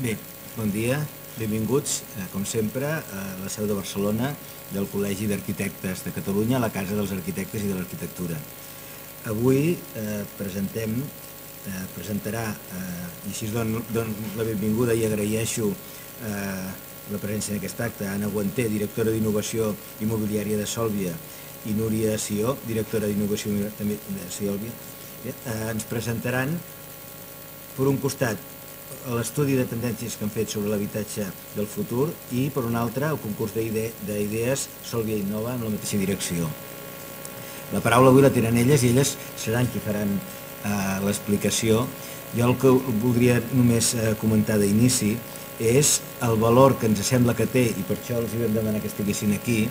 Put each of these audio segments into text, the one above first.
Bé, bon dia, benvinguts, com sempre, a la seu de Barcelona del Col·legi d'Arquitectes de Catalunya, a la Casa dels Arquitectes i de l'Arquitectura. Avui presentarà, i així dono la benvinguda i agraeixo la presència en aquest acte, Anna Guanter, directora d'Innovació Immobiliària de Sòlvia, i Núria Sió, directora d'Innovació també de Sòlvia. Ens presentaran, per un costat, l'estudi de tendències que han fet sobre l'habitatge del futur i, per un altre, el concurs d'idees Sòlvia Innova en la mateixa direcció. La paraula avui la tenen elles i elles seran qui faran l'explicació. Jo el que voldria només comentar d'inici és el valor que ens sembla que té, i per això els vam demanar que estiguessin aquí,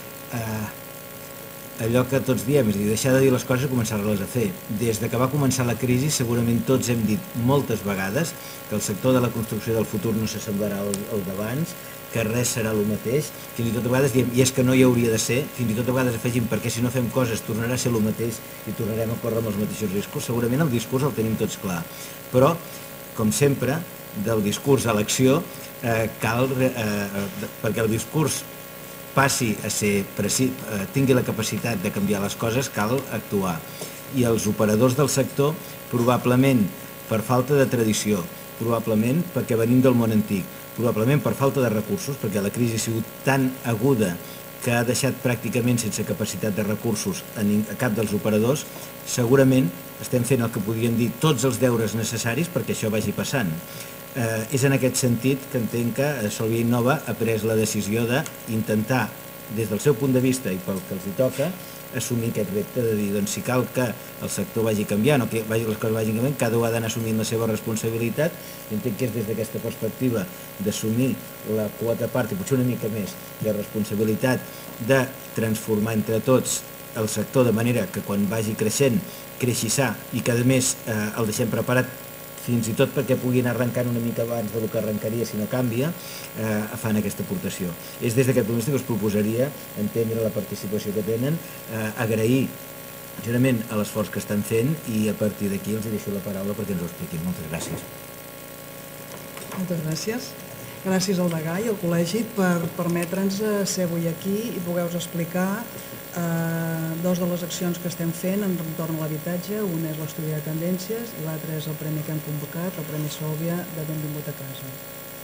allò que tots diem, és a dir, deixar de dir les coses i començar-les a fer. Des que va començar la crisi, segurament tots hem dit moltes vegades que el sector de la construcció del futur no s'assemblarà al d'abans, que res serà el mateix, fins i tot a vegades diem, i és que no hi hauria de ser, fins i tot a vegades afegim, perquè si no fem coses tornarà a ser el mateix i tornarem a córrer amb els mateixos riscos. Segurament el discurs el tenim tots clar, però, com sempre, del discurs a l'acció cal, perquè el discurs passi a ser, tingui la capacitat de canviar les coses, cal actuar. I els operadors del sector, probablement per falta de tradició, probablement perquè venim del món antic, probablement per falta de recursos, perquè la crisi ha sigut tan aguda que ha deixat pràcticament sense capacitat de recursos a cap dels operadors, segurament estem fent el que podríem dir tots els deures necessaris perquè això vagi passant. És en aquest sentit que entenc que Sòlvia Innova ha pres la decisió d'intentar, des del seu punt de vista i pel que els hi toca, assumir aquest repte de dir, doncs si cal que el sector vagi canviant o que les coses vagin canviant, cada un ha d'anar assumint la seva responsabilitat, i entenc que és des d'aquesta perspectiva d'assumir la quota part, i potser una mica més, de responsabilitat de transformar entre tots el sector de manera que quan vagi creixent, creixi sa i que a més el deixem preparat fins i tot perquè puguin arrencar una mica abans del que arrencaria si no canvia, fan aquesta aportació. És des d'aquest punt de vista que us proposaria entendre la participació que tenen, agrair generalment l'esforç que estan fent i a partir d'aquí els deixo la paraula perquè ens ho expliquin. Moltes gràcies. Moltes gràcies. Gràcies al degà i al col·legi per permetre'ns ser avui aquí i poder-vos explicar dues de les accions que estem fent entorn a l'habitatge. Una és l'estudi de tendències i l'altra és el premi que hem convocat, el Premi Sòlvia de Benvingut a Casa.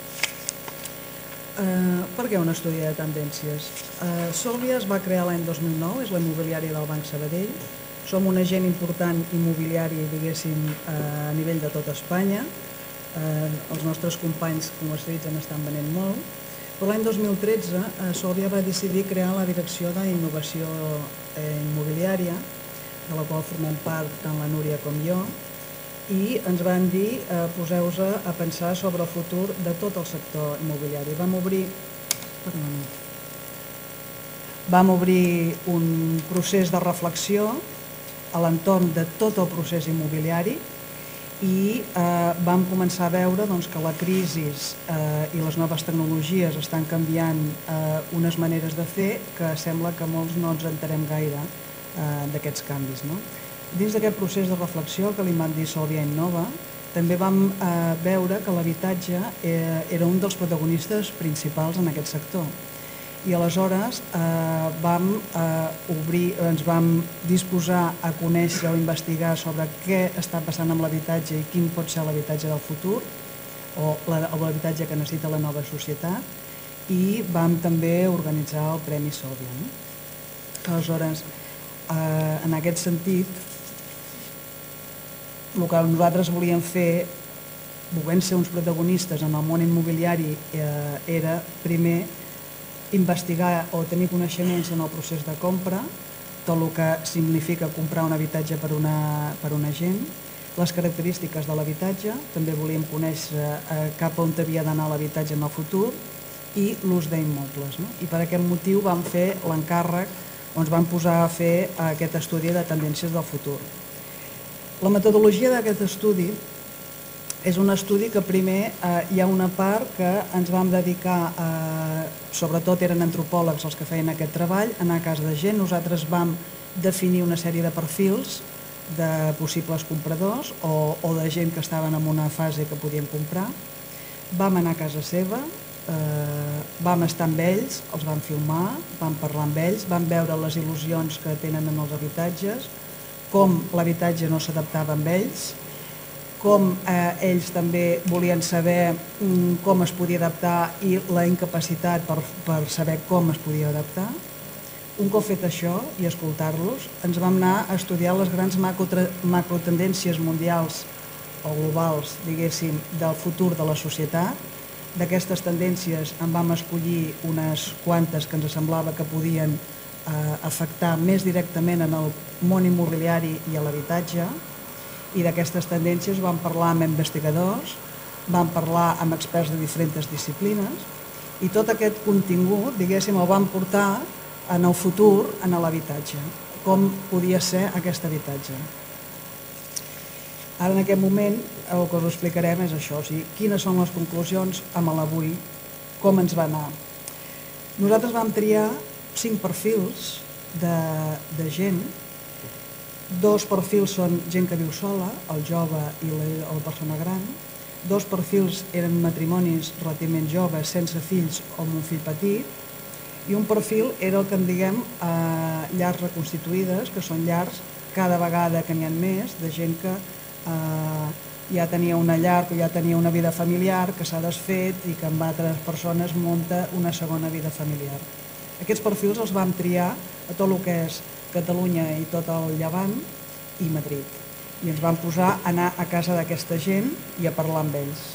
Per què un estudi de tendències? Sòlvia es va crear l'any 2009, és la immobiliària del Banc Sabadell. Som un agent important immobiliari, diguéssim, a nivell de tot Espanya. Els nostres companys comercialitzen estan venent molt, però l'any 2013 Sòlvia va decidir crear la direcció d'innovació immobiliària, de la qual formem part tant la Núria com jo, i ens van dir poseu-vos a pensar sobre el futur de tot el sector immobiliari. Vam obrir un procés de reflexió a l'entorn de tot el procés immobiliari i vam començar a veure que la crisi i les noves tecnologies estan canviant unes maneres de fer que sembla que molts no ens enterem gaire d'aquests canvis. Dins d'aquest procés de reflexió que li van dir Sòlvia Innova, també vam veure que l'habitatge era un dels protagonistes principals en aquest sector. I aleshores ens vam disposar a conèixer o investigar sobre què està passant amb l'habitatge i quin pot ser l'habitatge del futur o l'habitatge que necessita la nova societat, i vam també organitzar el Premi Sòlvia. Aleshores, en aquest sentit, el que nosaltres volíem fer, volent ser uns protagonistes en el món immobiliari, era primer investigar o tenir coneixements en el procés de compra, tot el que significa comprar un habitatge per una gent, les característiques de l'habitatge, també volíem conèixer cap on havia d'anar l'habitatge en el futur, i l'ús d'immobles. I per aquest motiu vam fer l'encàrrec, o ens vam posar a fer aquest estudi de tendències del futur. La metodologia d'aquest estudi és un estudi que primer hi ha una part que ens vam dedicar, sobretot eren antropòlegs els que feien aquest treball, anar a casa de gent. Nosaltres vam definir una sèrie de perfils de possibles compradors o de gent que estaven en una fase que podien comprar. Vam anar a casa seva, vam estar amb ells, els vam filmar, vam parlar amb ells, vam veure les il·lusions que tenen en els habitatges, com l'habitatge no s'adaptava amb ells, com ells també volien saber com es podia adaptar i la incapacitat per saber com es podia adaptar. Un cop fet això i escoltar-los, ens vam anar a estudiar les grans macrotendències mundials o globals, diguéssim, del futur de la societat. D'aquestes tendències en vam escollir unes quantes que ens semblava que podien afectar més directament en el món immobiliari i a l'habitatge, i d'aquestes tendències vam parlar amb investigadors, vam parlar amb experts de diferents disciplines, i tot aquest contingut, diguéssim, el vam portar en el futur en l'habitatge, com podia ser aquest habitatge. Ara, en aquest moment, el que us explicarem és això, o sigui, quines són les conclusions amb l'avui, com ens va anar. Nosaltres vam triar 5 perfils de gent. 2 perfils són gent que viu sola, el jove i la persona gran. 2 perfils eren matrimonis relativament joves, sense fills o amb un fill petit. I un perfil era el que en diguem llars reconstituïdes, que són llars cada vegada que n'hi ha més, de gent que ja tenia una llar, que ja tenia una vida familiar, que s'ha desfet i que amb altres persones munta una segona vida familiar. Aquests perfils els vam triar a tot el que és Catalunya i tot el Llevant i Madrid. I ens vam posar a anar a casa d'aquesta gent i a parlar amb ells.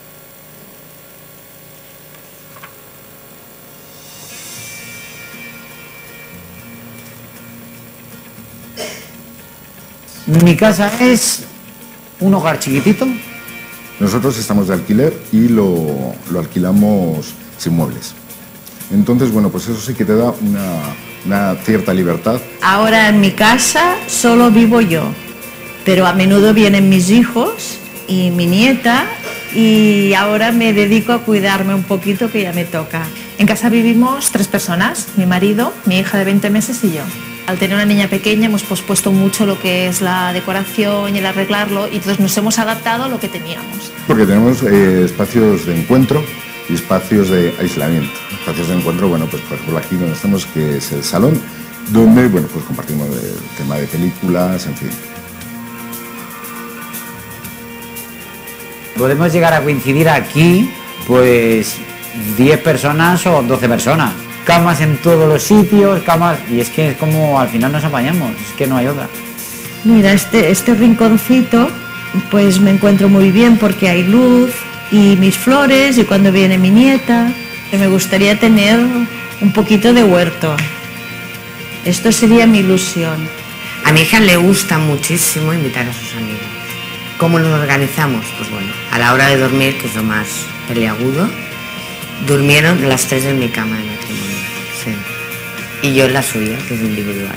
Mi casa es un hogar chiquitito. Nosotros estamos de alquiler y lo alquilamos sin muebles. Entonces, bueno, pues eso sí que te da una cierta libertad. Ahora en mi casa solo vivo yo, pero a menudo vienen mis hijos y mi nieta y ahora me dedico a cuidarme un poquito, que ya me toca. En casa vivimos 3 personas, mi marido, mi hija de 20 meses y yo. Al tener una niña pequeña hemos pospuesto mucho lo que es la decoración y el arreglarlo, y entonces nos hemos adaptado a lo que teníamos. Porque tenemos espacios de encuentro y espacios de aislamiento. Espacios de encuentro, bueno, pues por ejemplo aquí donde estamos, que es el salón, donde, bueno, pues compartimos el tema de películas, en fin. Podemos llegar a coincidir aquí, pues 10 personas o 12 personas. Camas en todos los sitios, camas, y es que es como al final nos apañamos, es que no hay otra. Mira, este rinconcito pues me encuentro muy bien porque hay luz y mis flores y cuando viene mi nieta. Me gustaría tener un poquito de huerto. Esto sería mi ilusión. A mi hija le gusta muchísimo invitar a sus amigos. ¿Cómo nos organizamos? Pues bueno, a la hora de dormir, que es lo más peliagudo, durmieron las 3 en mi cama de matrimonio. Sí. Y yo en la suya, que es individual.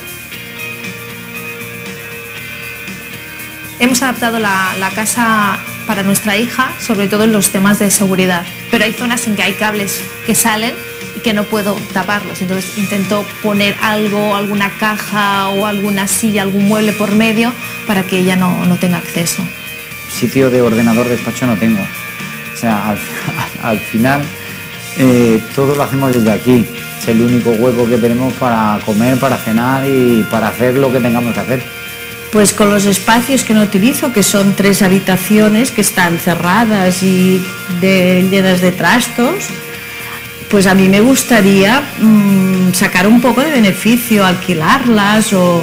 Hemos adaptado la casa para nuestra hija, sobre todo en los temas de seguridad, pero hay zonas en que hay cables que salen y que no puedo taparlos, entonces intento poner algo, alguna caja o alguna silla, algún mueble por medio para que ella no tenga acceso. Sitio de ordenador, despacho no tengo. O sea, al final todo lo hacemos desde aquí. Es el único hueco que tenemos para comer, para cenar y para hacer lo que tengamos que hacer. Pues con los espacios que no utilizo, que son 3 habitaciones que están cerradas y llenas de trastos, pues a mí me gustaría sacar un poco de beneficio, alquilarlas o...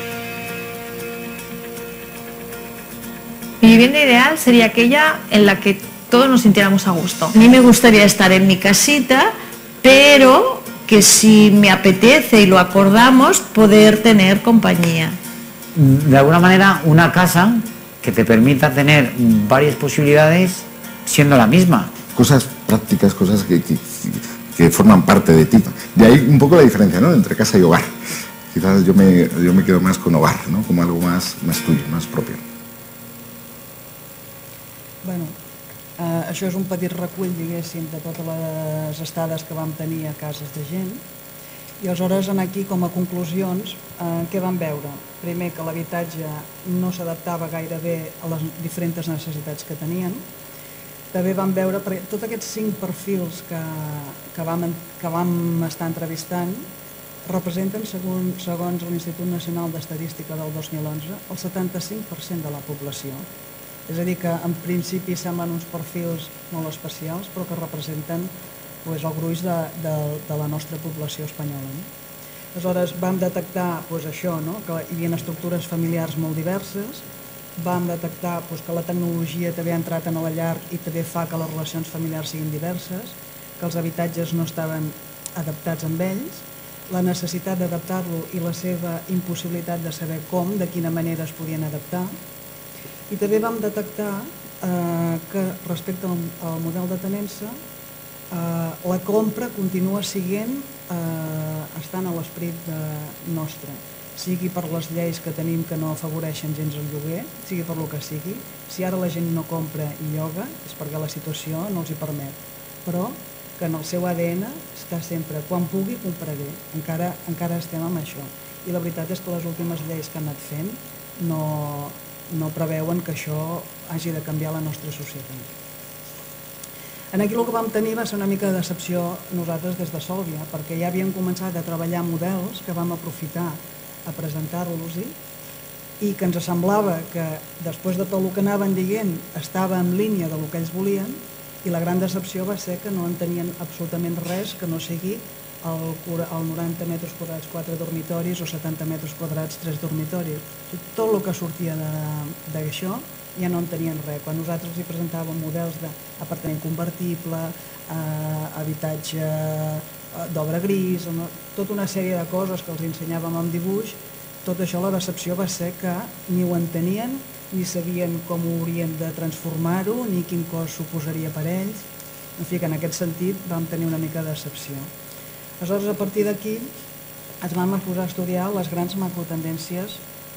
Mi vivienda ideal sería aquella en la que todos nos sintiéramos a gusto. A mí me gustaría estar en mi casita, pero que si me apetece y lo acordamos, poder tener compañía. De alguna manera, una casa que te permita tener varias posibilidades siendo la misma. Cosas prácticas, cosas que forman parte de ti. De ahí un poco la diferencia, ¿no?, entre casa y hogar. Quizás yo me quedo más con hogar, ¿no?, como algo más tuyo, más propio. Bueno, això és un petit recull, diguéssim, de totes les estades que vam tenir a cases de gent. I aleshores, aquí, com a conclusions, què vam veure? Primer, que l'habitatge no s'adaptava gaire bé a les diferents necessitats que tenien, també vam veure, perquè tots aquests 5 perfils que vam estar entrevistant representen, segons l'Institut Nacional d'Estadística del 2011, el 75% de la població. És a dir, que en principi semblen uns perfils molt especials, però que representen el gruix de la nostra població espanyola. Aleshores, vam detectar això, que hi havia estructures familiars molt diverses, vam detectar que la tecnologia també ha entrat en la llar i també fa que les relacions familiars siguin diverses, que els habitatges no estaven adaptats amb ells, la necessitat d'adaptar-lo i la seva impossibilitat de saber com, de quina manera es podien adaptar. I també vam detectar que respecte al model de tenença, la compra continua estant a l'esperit nostre, sigui per les lleis que tenim que no afavoreixen gens el lloguer, sigui per lo que sigui. Si ara la gent no compra i lloga és perquè la situació no els hi permet, però que en el seu ADN està sempre, quan pugui compraré, encara estem amb això. I la veritat és que les últimes lleis que han anat fent no preveuen que això hagi de canviar la nostra societat. Aquí el que vam tenir va ser una mica de decepció nosaltres des de Sòlvia, perquè ja havíem començat a treballar models que vam aprofitar a presentar-los i que ens semblava que després de tot el que anaven dient estava en línia del que ells volien, i la gran decepció va ser que no en tenien absolutament res que no sigui el 90 metres quadrats 4 dormitoris o 70 metres quadrats 3 dormitoris. Tot el que sortia d'això ja no en tenien res. Quan nosaltres els presentàvem models d'apartament convertible, habitatge d'obra gris, tota una sèrie de coses que els ensenyàvem amb dibuix, tot això la decepció va ser que ni ho entenien, ni sabien com ho haurien de transformar-ho, ni quin cost suposaria per ells. En fi, que en aquest sentit vam tenir una mica de decepció. Aleshores, a partir d'aquí, ens vam posar a estudiar les grans macrotendències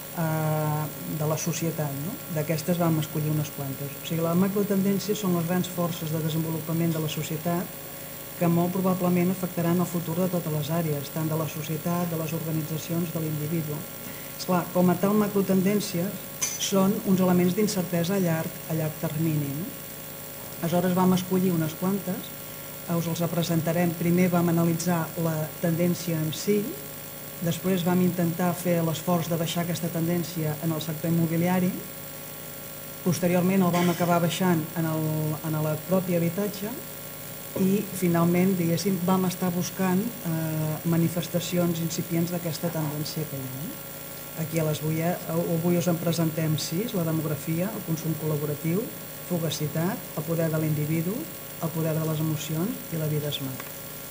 de la societat. D'aquestes vam escollir unes quantes. O sigui, les macrotendències són les grans forces de desenvolupament de la societat que molt probablement afectaran el futur de totes les àrees, tant de la societat, de les organitzacions, de l'individu. Esclar, com a tal, macrotendències són uns elements d'incertesa a llarg termini. Aleshores vam escollir unes quantes, us els presentarem. Primer vam analitzar la tendència en si, després vam intentar fer l'esforç de baixar aquesta tendència en el sector immobiliari, posteriorment el vam acabar baixant en el propi habitatge i finalment, diguéssim, vam estar buscant manifestacions incipients d'aquesta tendència que hi ha. Aquí avui us en presentem 6, la demografia, el consum col·laboratiu, fugacitat, el poder de l'individu, el poder de les emocions i la vida smart.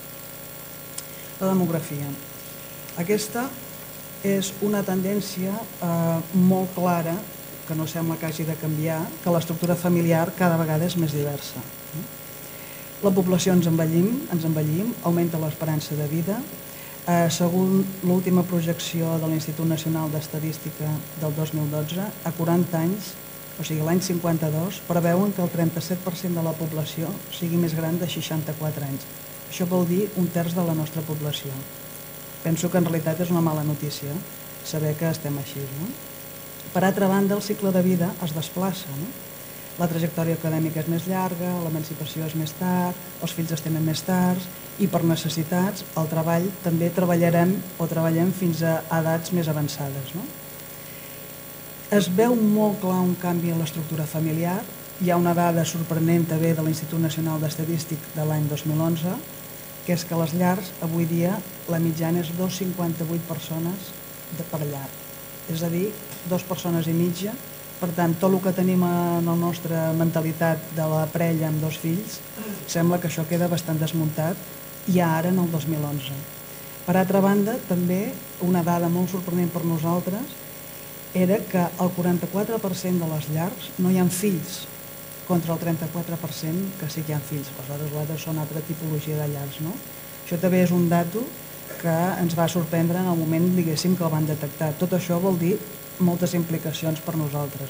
La demografia. Aquesta és una tendència molt clara, que no sembla que hagi de canviar, que l'estructura familiar cada vegada és més diversa. La població ens envellim, augmenta l'esperança de vida. Segons l'última projecció de l'Institut Nacional d'Estadística del 2012, a 40 anys, o sigui l'any 52, preveuen que el 37% de la població sigui més gran de 64 anys. Això vol dir 1/3 de la nostra població. Penso que en realitat és una mala notícia saber que estem així. Per altra banda, el cicle de vida es desplaça. La trajectòria acadèmica és més llarga, l'emancipació és més tard, els fills es tenen més tard i per necessitats el treball també treballem fins a edats més avançades. Es veu molt clar un canvi en l'estructura familiar. Hi ha una dada sorprenent també de l'Institut Nacional d'Estadística de l'any 2011, que és que a les llars avui dia la mitjana és 2,58 persones per llar. És a dir, 2 persones i mitja. Per tant, tot el que tenim en la nostra mentalitat de la parella amb 2 fills, sembla que això queda bastant desmuntat ja ara en el 2011. Per altra banda, també una dada molt sorprenent per nosaltres era que el 44% de les llars no hi ha fills, contra el 34% que sí que hi ha fills. Aleshores, són altra tipologia de llars. Això també és un dato que ens va sorprendre en el moment, diguéssim, que el van detectar. Tot això vol dir moltes implicacions per nosaltres.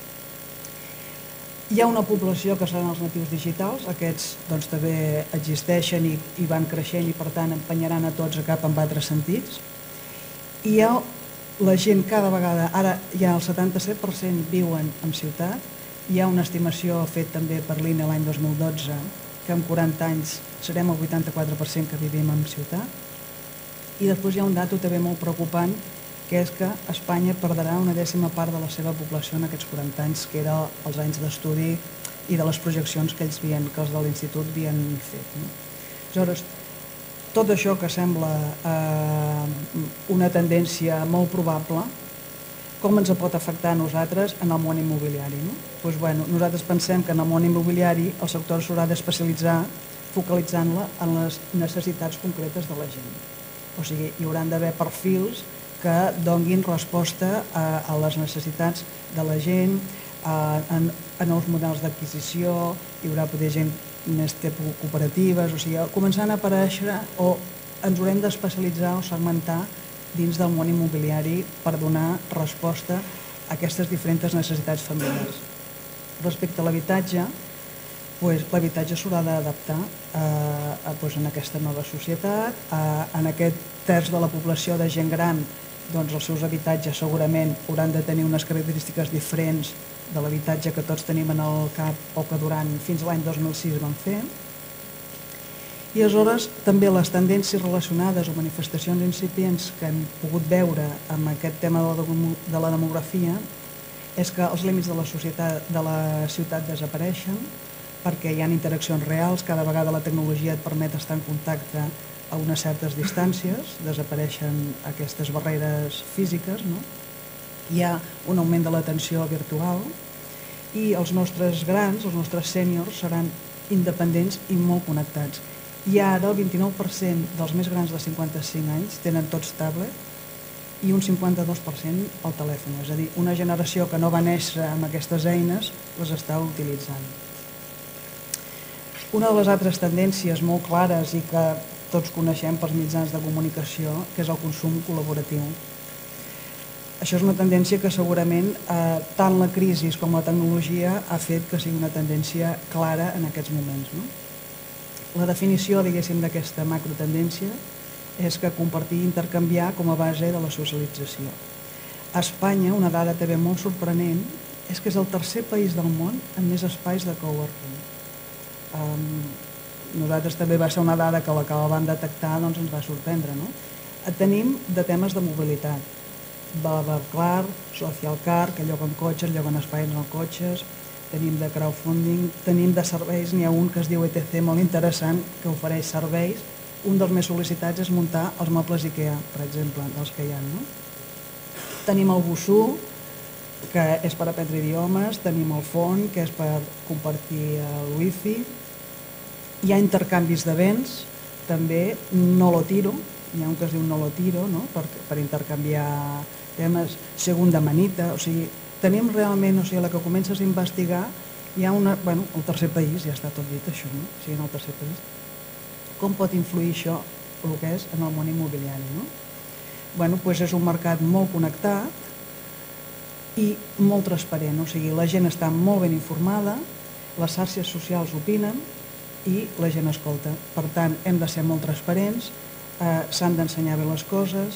Hi ha una població que seran els natius digitals, aquests també existeixen i van creixent i per tant empenyaran a tots a cap en altres sentits. I hi ha la gent cada vegada, ara ja el 77% viuen en ciutat Hi ha una estimació fet també per l'INE l'any 2012 que en 40 anys serem el 84% que vivim en ciutat. I després hi ha un dato també molt preocupant, que és que Espanya perdrà una 10ª part de la seva població en aquests 40 anys, que eren els anys d'estudi i de les projeccions que ells que els de l'Institut havien fet. Aleshores, tot això que sembla una tendència molt probable, com ens pot afectar a nosaltres en el món immobiliari? Nosaltres pensem que en el món immobiliari el sector s'haurà d'especialitzar focalitzant-la en les necessitats concretes de la gent. O sigui, hi hauran d'haver perfils que donguin resposta a les necessitats de la gent, a nous models d'adquisició, hi haurà poder gent més tipus cooperatives, o sigui, començant a aparèixer o ens haurem d'especialitzar o segmentar dins del món immobiliari per donar resposta a aquestes diferents necessitats familiars. Respecte a l'habitatge, l'habitatge s'haurà d'adaptar en aquesta nova societat. En aquest terç de la població de gent gran, els seus habitatges segurament hauran de tenir unes característiques diferents de l'habitatge que tots tenim en el cap o que fins l'any 2006 vam fer. I aleshores també les tendències relacionades o manifestacions incipients que hem pogut veure amb aquest tema de la demografia és que els límits de la ciutat desapareixen perquè hi ha interaccions reals, cada vegada la tecnologia et permet estar en contacte a unes certes distàncies, desapareixen aquestes barreres físiques, hi ha un augment de l'atenció virtual i els nostres grans, els nostres sèniors, seran independents i molt connectats. I ara el 29% dels més grans de 55 anys tenen tots tablet i un 52% el telèfon. És a dir, una generació que no va néixer amb aquestes eines les està utilitzant. Una de les altres tendències molt clares i que tots coneixem pels mitjans de comunicació, que és el consum col·laboratiu. Això és una tendència que segurament tant la crisi com la tecnologia ha fet que sigui una tendència clara en aquests moments. La definició, diguéssim, d'aquesta macrotendència és que compartir i intercanviar com a base de la socialització. A Espanya, una dada també molt sorprenent, és que és el tercer país del món amb més espais de coworking. Nosaltres també va ser una dada que la que la vam detectar ens va sorprendre. Tenim de temes de mobilitat, BlaBlaCar, SocialCar, que lloguen cotxes, lloguen espais en cotxes, tenim de crowdfunding, tenim de serveis, n'hi ha un que es diu ETC molt interessant, que ofereix serveis. Un dels més sol·licitats és muntar els mobles IKEA, per exemple, dels que hi ha. Tenim el Busuu, que és per aprendre idiomes, tenim el Font, que és per compartir el wifi. Hi ha intercanvis de béns, també no lo tiro, hi ha un que es diu no lo tiro, per intercanviar temes, segunda manita, o sigui, tenim realment, o sigui, la que comences a investigar, hi ha el tercer país, ja està tot dit això, o sigui, en el tercer país. Com pot influir això, el que és, en el món immobiliari? Doncs és un mercat molt connectat i molt transparent, o sigui, la gent està molt ben informada, les xarxes socials opinen i la gent escolta. Per tant, hem de ser molt transparents, s'han d'ensenyar bé les coses,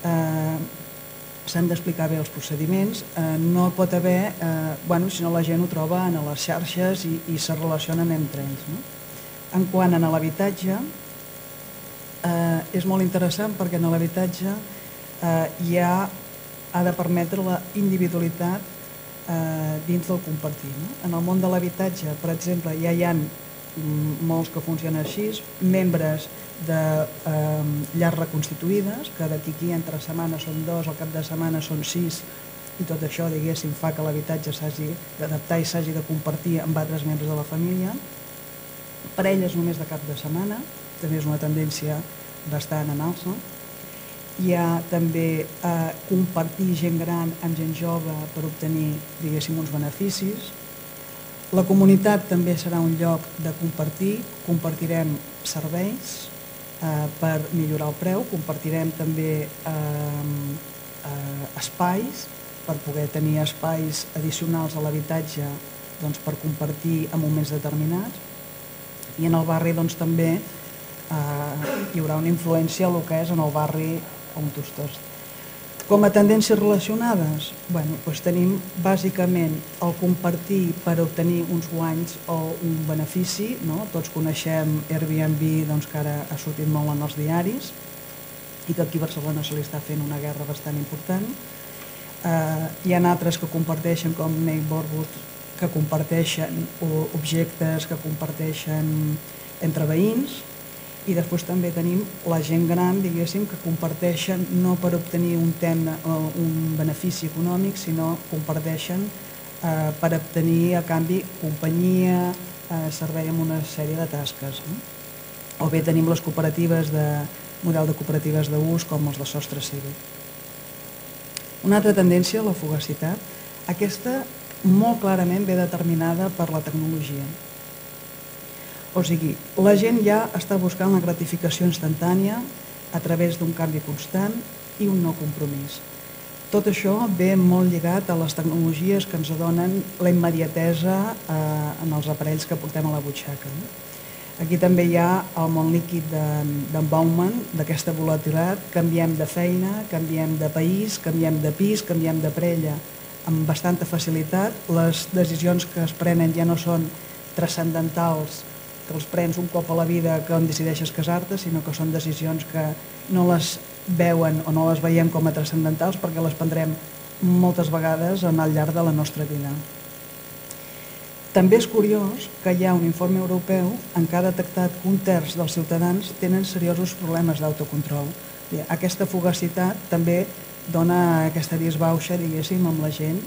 s'han d'explicar bé els procediments, no pot haver, si no la gent ho troba en les xarxes i se relacionen entre ells. En quant a l'habitatge, és molt interessant perquè en l'habitatge ha de permetre la individualitat dins del compartir. En el món de l'habitatge, per exemple, ja hi ha molts que funcionen així, membres de llars reconstituïdes, que d'aquí entre setmanes són 2, al cap de setmana són 6, i tot això, diguéssim, fa que l'habitatge s'hagi d'adaptar i s'hagi de compartir amb altres membres de la família. Parelles només de cap de setmana, també és una tendència bastant en alça. Hi ha també compartir gent gran amb gent jove per obtenir, diguéssim, uns beneficis. La comunitat també serà un lloc de compartir, compartirem serveis per millorar el preu, compartirem també espais per poder tenir espais addicionals a l'habitatge per compartir en moments determinats, i en el barri també hi haurà una influència en el que és en el barri on tu estàs. Com a tendències relacionades, tenim bàsicament el compartir per obtenir uns guanys o un benefici. Tots coneixem Airbnb, que ara ha sortit molt en els diaris i que aquí a Barcelona se li està fent una guerra bastant important. Hi ha altres que comparteixen, com Neighborhood, que comparteixen objectes, que comparteixen entre veïns. I després també tenim la gent gran, diguéssim, que comparteixen no per obtenir un benefici econòmic, sinó comparteixen per obtenir a canvi companyia, servei amb una sèrie de tasques. O bé tenim les cooperatives, model de cooperatives d'ús, com els de sostre cívic. Una altra tendència, la fugacitat, aquesta molt clarament ve determinada per la tecnologia. O sigui, la gent ja està buscant la gratificació instantània a través d'un canvi constant i un no compromís. Tot això ve molt lligat a les tecnologies que ens donen la immediatesa en els aparells que portem a la butxaca. Aquí també hi ha el món líquid d'en Bauman, d'aquesta volatilitat. Canviem de feina, canviem de país, canviem de pis, canviem de parella amb bastanta facilitat. Les decisions que es prenen ja no són transcendentals, que els prens un cop a la vida que on decideixes casar-te, sinó que són decisions que no les veuen o no les veiem com a transcendentals perquè les prendrem moltes vegades al llarg de la nostra vida. També és curiós que hi ha un informe europeu en què ha detectat que un terç dels ciutadans tenen seriosos problemes d'autocontrol. Aquesta fugacitat també dona aquesta disbauxa, diguéssim, amb la gent.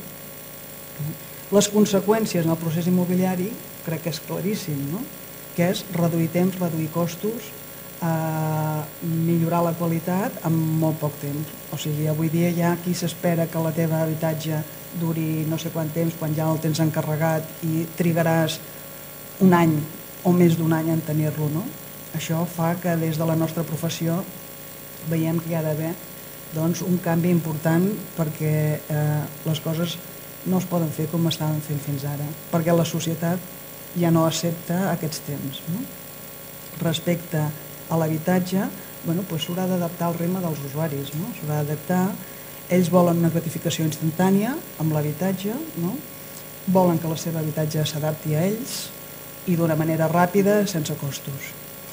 Les conseqüències en el procés immobiliari crec que és claríssim, no? Que és reduir temps, reduir costos, millorar la qualitat en molt poc temps. O sigui, avui dia hi ha qui s'espera que la teva habitatge duri no sé quant temps quan ja el tens encarregat i trigaràs un any o més d'un any en tenir-lo, no? Això fa que des de la nostra professió veiem que hi ha d'haver un canvi important perquè les coses no es poden fer com estaven fent fins ara, perquè la societat ja no accepta aquests temps. Respecte a l'habitatge, s'haurà d'adaptar al ritme dels usuaris, s'haurà d'adaptar. Ells volen una gratificació instantània amb l'habitatge, volen que el seu habitatge s'adapti a ells i d'una manera ràpida, sense costos.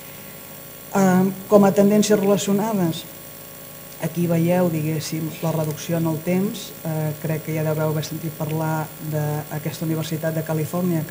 Com a tendències relacionades, aquí veieu, diguéssim, la reducció en el temps. Crec que ja deveu haver sentit parlar d'aquesta Universitat de Califòrnia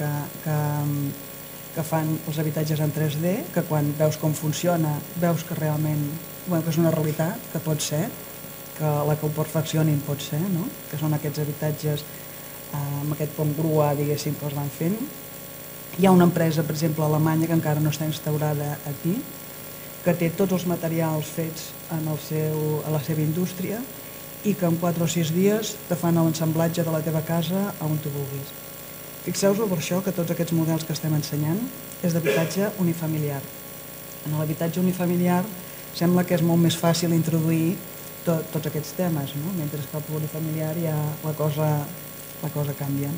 que fan els habitatges en 3D, que quan veus com funciona, veus que realment és una realitat, que pot ser, que la que ho perfeccionin pot ser, que són aquests habitatges amb aquest pont grua, diguéssim, que els van fent. Hi ha una empresa, per exemple, alemanya, que encara no està instaurada aquí, que té tots els materials fets a la seva indústria i que en 4 o 6 dies te fan l'ensamblatge de la teva casa on tu vulguis. Fixeu-vos per això que tots aquests models que estem ensenyant és d'habitatge unifamiliar. En l'habitatge unifamiliar sembla que és molt més fàcil introduir tots aquests temes, mentre que al plurifamiliar ja la cosa canvia.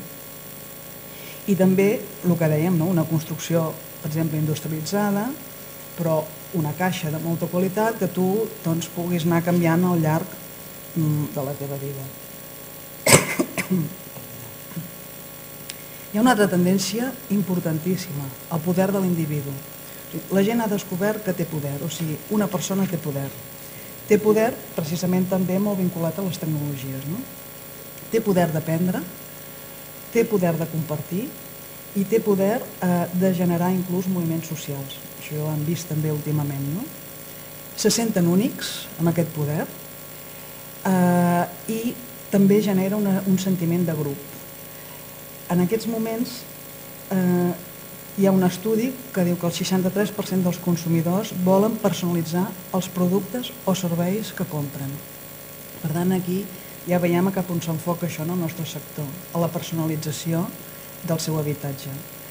I també, el que dèiem, una construcció, per exemple, industrialitzada, però una caixa de molta qualitat que tu puguis anar canviant al llarg de la teva vida. Hi ha una altra tendència importantíssima, el poder de l'individu. La gent ha descobert que té poder, o sigui, una persona té poder. Té poder precisament també molt vinculat a les tecnologies. Té poder d'aprendre, té poder de compartir i té poder de generar inclús moviments socials. Això ho hem vist també últimament. Se senten únics amb aquest poder i també genera un sentiment de grup. En aquests moments hi ha un estudi que diu que el 63% dels consumidors volen personalitzar els productes o serveis que compren. Per tant, aquí ja veiem cap on s'enfoca això en el nostre sector, a la personalització del seu habitatge.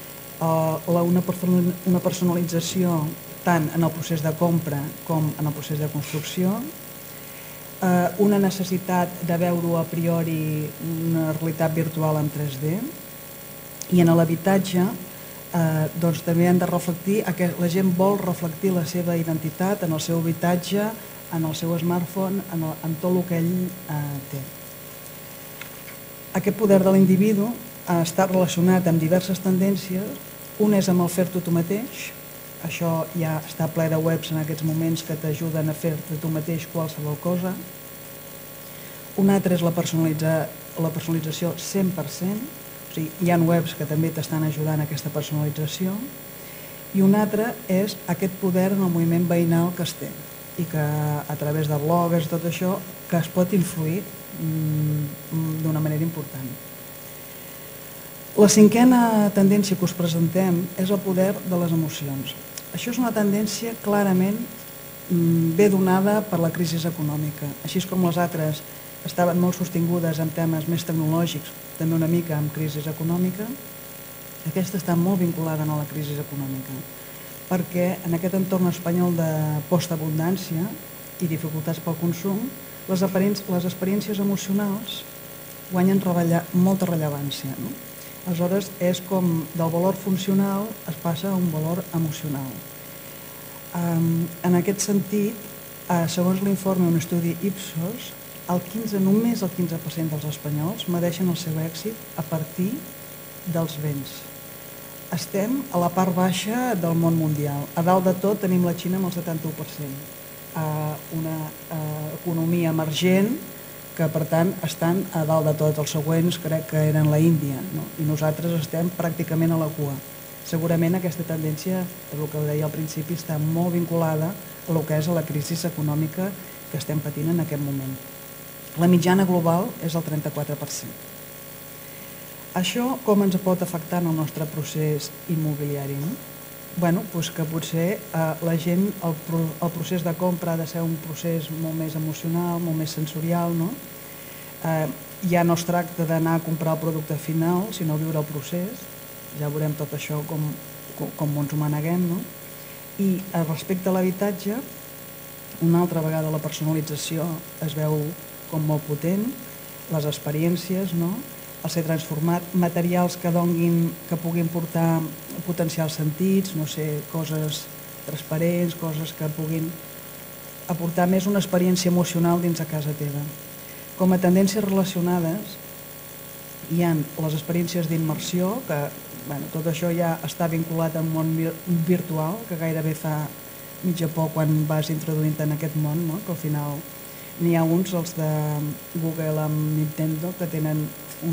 Una personalització tant en el procés de compra com en el procés de construcció, una necessitat de veure a priori una realitat virtual en 3D, i en l'habitatge també hem de reflectir, la gent vol reflectir la seva identitat en el seu habitatge en el seu smartphone, en tot el que ell té. Aquest poder de l'individu està relacionat amb diverses tendències. Un és amb el fer-t'ho tu mateix. Això ja està ple de webs en aquests moments que t'ajuden a fer-te tu mateix qualsevol cosa. Un altre és la personalització 100%, o sigui, hi ha webs que també t'estan ajudant a aquesta personalització. I un altre és aquest poder en el moviment veïnal que es té i que a través de blogs, tot això, que es pot influir d'una manera important. La cinquena tendència que us presentem és el poder de les emocions. Això és una tendència clarament ben donada per la crisi econòmica. Així com les altres estaven molt sostingudes en temes més tecnològics, també una mica amb crisi econòmica, aquesta està molt vinculada a la crisi econòmica, perquè en aquest entorn espanyol de postabundància i dificultats pel consum, les experiències emocionals guanyen molta rellevància. Aleshores, és com del valor funcional es passa a un valor emocional. En aquest sentit, segons l'informe d'un estudi Ipsos, només el 15% dels espanyols medeixen el seu èxit a partir dels béns. Estem a la part baixa del món mundial. A dalt de tot tenim la Xina amb el 71%. Una economia emergent que, per tant, estan a dalt de tot. Els següents crec que eren la Índia, i nosaltres estem pràcticament a la cua. Segurament aquesta tendència, el que deia al principi, està molt vinculada a el que és la crisi econòmica que estem patint en aquest moment. La mitjana global és el 34%. Això com ens pot afectar en el nostre procés immobiliari? Doncs que potser la gent, el procés de compra ha de ser un procés molt més emocional, molt més sensorial. Ja no es tracta d'anar a comprar el producte final, sinó viure el procés. Ja veurem tot això com ens ho maneguem. I respecte a l'habitatge, una altra vegada la personalització es veu com molt potent, les experiències, el ser transformat, materials que puguin portar potencials sentits, coses transparents, coses que puguin aportar més una experiència emocional dins de casa teva. Com a tendències relacionades hi ha les experiències d'immersió, que tot això ja està vinculat al món virtual, que gairebé fa mitja por quan vas introduint en aquest món, que al final n'hi ha uns, els de Google amb Nintendo, que tenen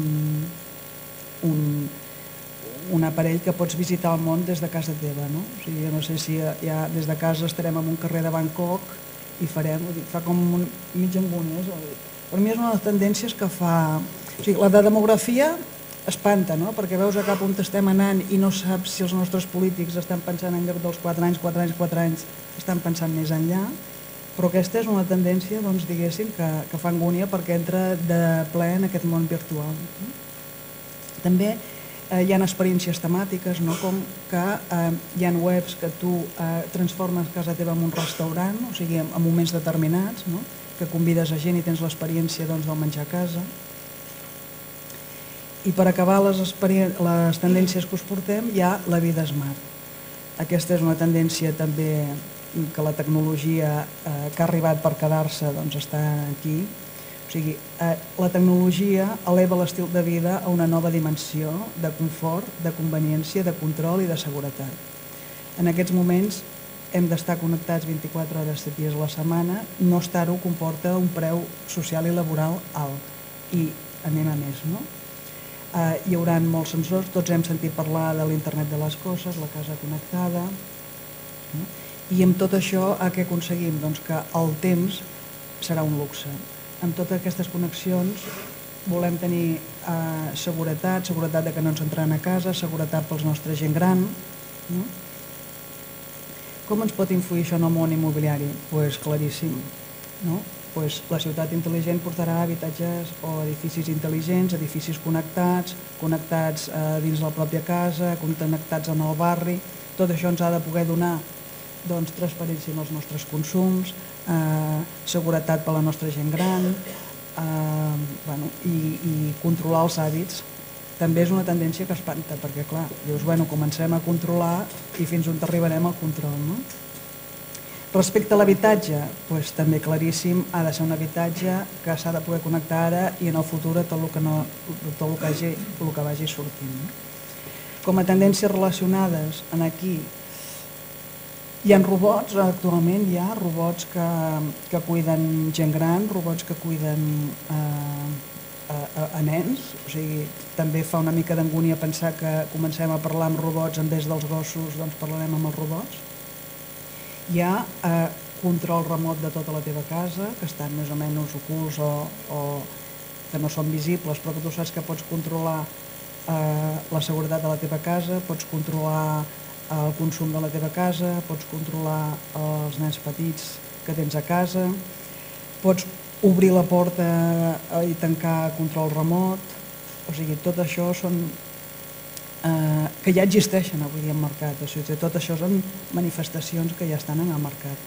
un aparell que pots visitar el món des de casa teva. O sigui, jo no sé si ja des de casa estarem en un carrer de Bangkok i fa com mig angúnia. Per mi és una de les tendències que fa... O sigui, la de demografia espanta, perquè veus a cap on estem anant i no saps si els nostres polítics estan pensant en lloc dels 4 anys, estan pensant més enllà, però aquesta és una tendència, diguéssim, que fa angúnia perquè entra de ple en aquest món virtual. També hi ha experiències temàtiques, com que hi ha webs que tu transformes casa teva en un restaurant, o sigui, en moments determinats, que convides a gent i tens l'experiència del menjar a casa. I per acabar les tendències que us portem, hi ha la vida smart. Aquesta és una tendència també que la tecnologia que ha arribat per quedar-se està aquí. O sigui, la tecnologia eleva l'estil de vida a una nova dimensió de confort, de conveniència, de control i de seguretat. En aquests moments hem d'estar connectats 24 hores, 7 dies a la setmana. No estar-ho comporta un preu social i laboral alt. I anem a més, hi haurà molts sensors, tots hem sentit parlar de l'internet de les coses, la casa connectada. I amb tot això, què aconseguim? Doncs que el temps serà un luxe. Amb totes aquestes connexions volem tenir seguretat de que no ens entraran a casa, seguretat pels nostres gent gran. Com ens pot influir això en el món immobiliari? Doncs claríssim. La ciutat intel·ligent portarà habitatges o edificis intel·ligents, edificis connectats dins la pròpia casa, connectats en el barri. Tot això ens ha de poder donar transparència en els nostres consums, seguretat per a la nostra gent gran i controlar els hàbits. També és una tendència que espanta, perquè clar, dius, comencem a controlar i fins on arribarem al control. Respecte a l'habitatge, també claríssim, ha de ser un habitatge que s'ha de poder connectar ara i en el futur a tot el que vagi sortint. Com a tendències relacionades, aquí hi ha robots, actualment hi ha robots que cuiden gent gran, robots que cuiden a nens, o sigui, també fa una mica d'angúnia pensar que comencem a parlar amb robots en vez dels gossos, doncs parlarem amb els robots. Hi ha control remot de tota la teva casa, que estan més o menys ocults o que no són visibles, però que tu saps que pots controlar la seguretat de la teva casa, pots controlar el consum de la teva casa, pots controlar els nens petits que tens a casa, pots obrir la porta i tancar a control remot, o sigui, tot això són que ja existeixen avui dia al mercat, o sigui, tot això són manifestacions que ja estan en el mercat.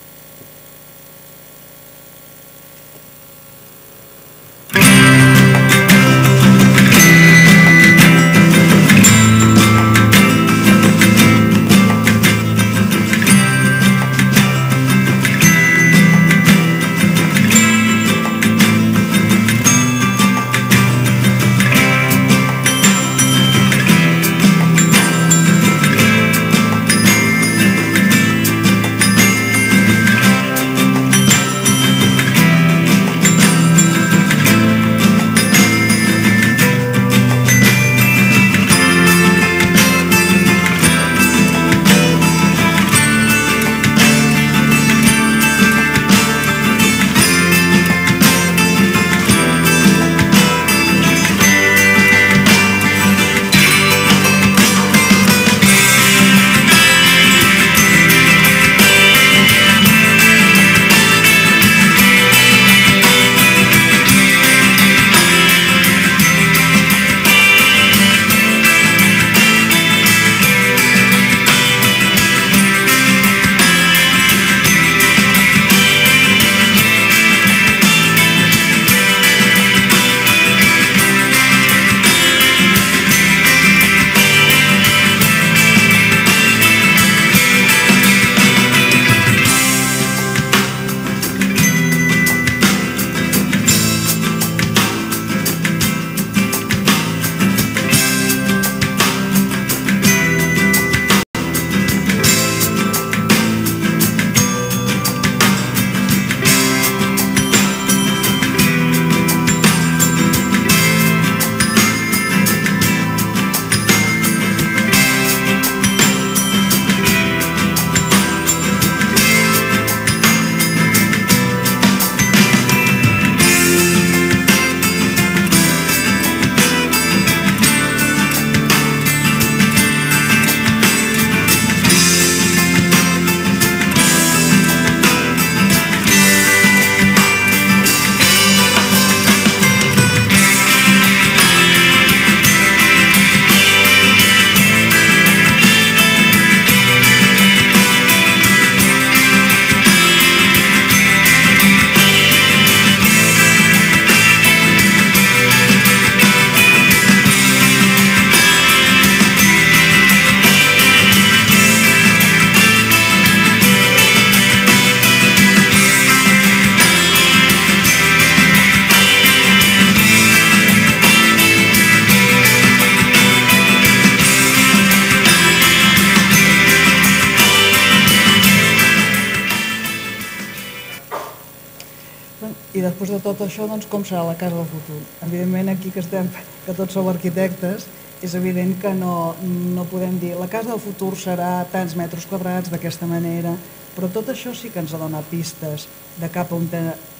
I després de tot això, doncs, com serà la casa del futur? Evidentment, aquí que estem, que tots som arquitectes, és evident que no podem dir la casa del futur serà tants metres quadrats d'aquesta manera, però tot això sí que ens dona pistes de cap on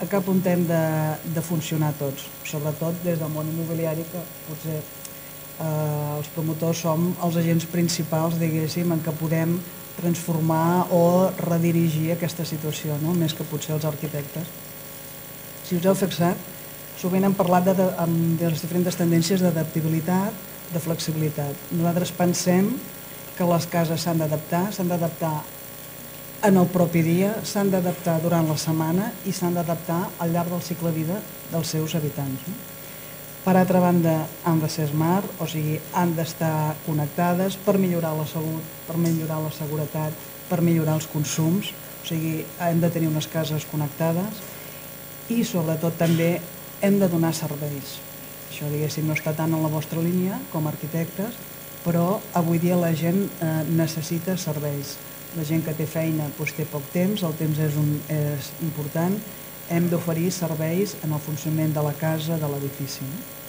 hem de funcionar tots, sobretot des del món immobiliari, que potser els promotors som els agents principals, diguéssim, en què podem transformar o redirigir aquesta situació, més que potser els arquitectes. Si us heu fixat, sovint hem parlat de les diferents tendències d'adaptabilitat, de flexibilitat. Nosaltres pensem que les cases s'han d'adaptar en el propi dia, s'han d'adaptar durant la setmana i s'han d'adaptar al llarg del cicle de vida dels seus habitants. Per altra banda, han de ser smart, o sigui, han d'estar connectades per millorar la salut, per millorar la seguretat, per millorar els consums, O sigui, hem de tenir unes cases connectades i sobretot també hem de donar serveis. Això, diguéssim, no està tant en la vostra línia com a arquitectes, però avui dia la gent necessita serveis. La gent que té feina té poc temps, el temps és important, hem d'oferir serveis en el funcionament de la casa, de l'edifici.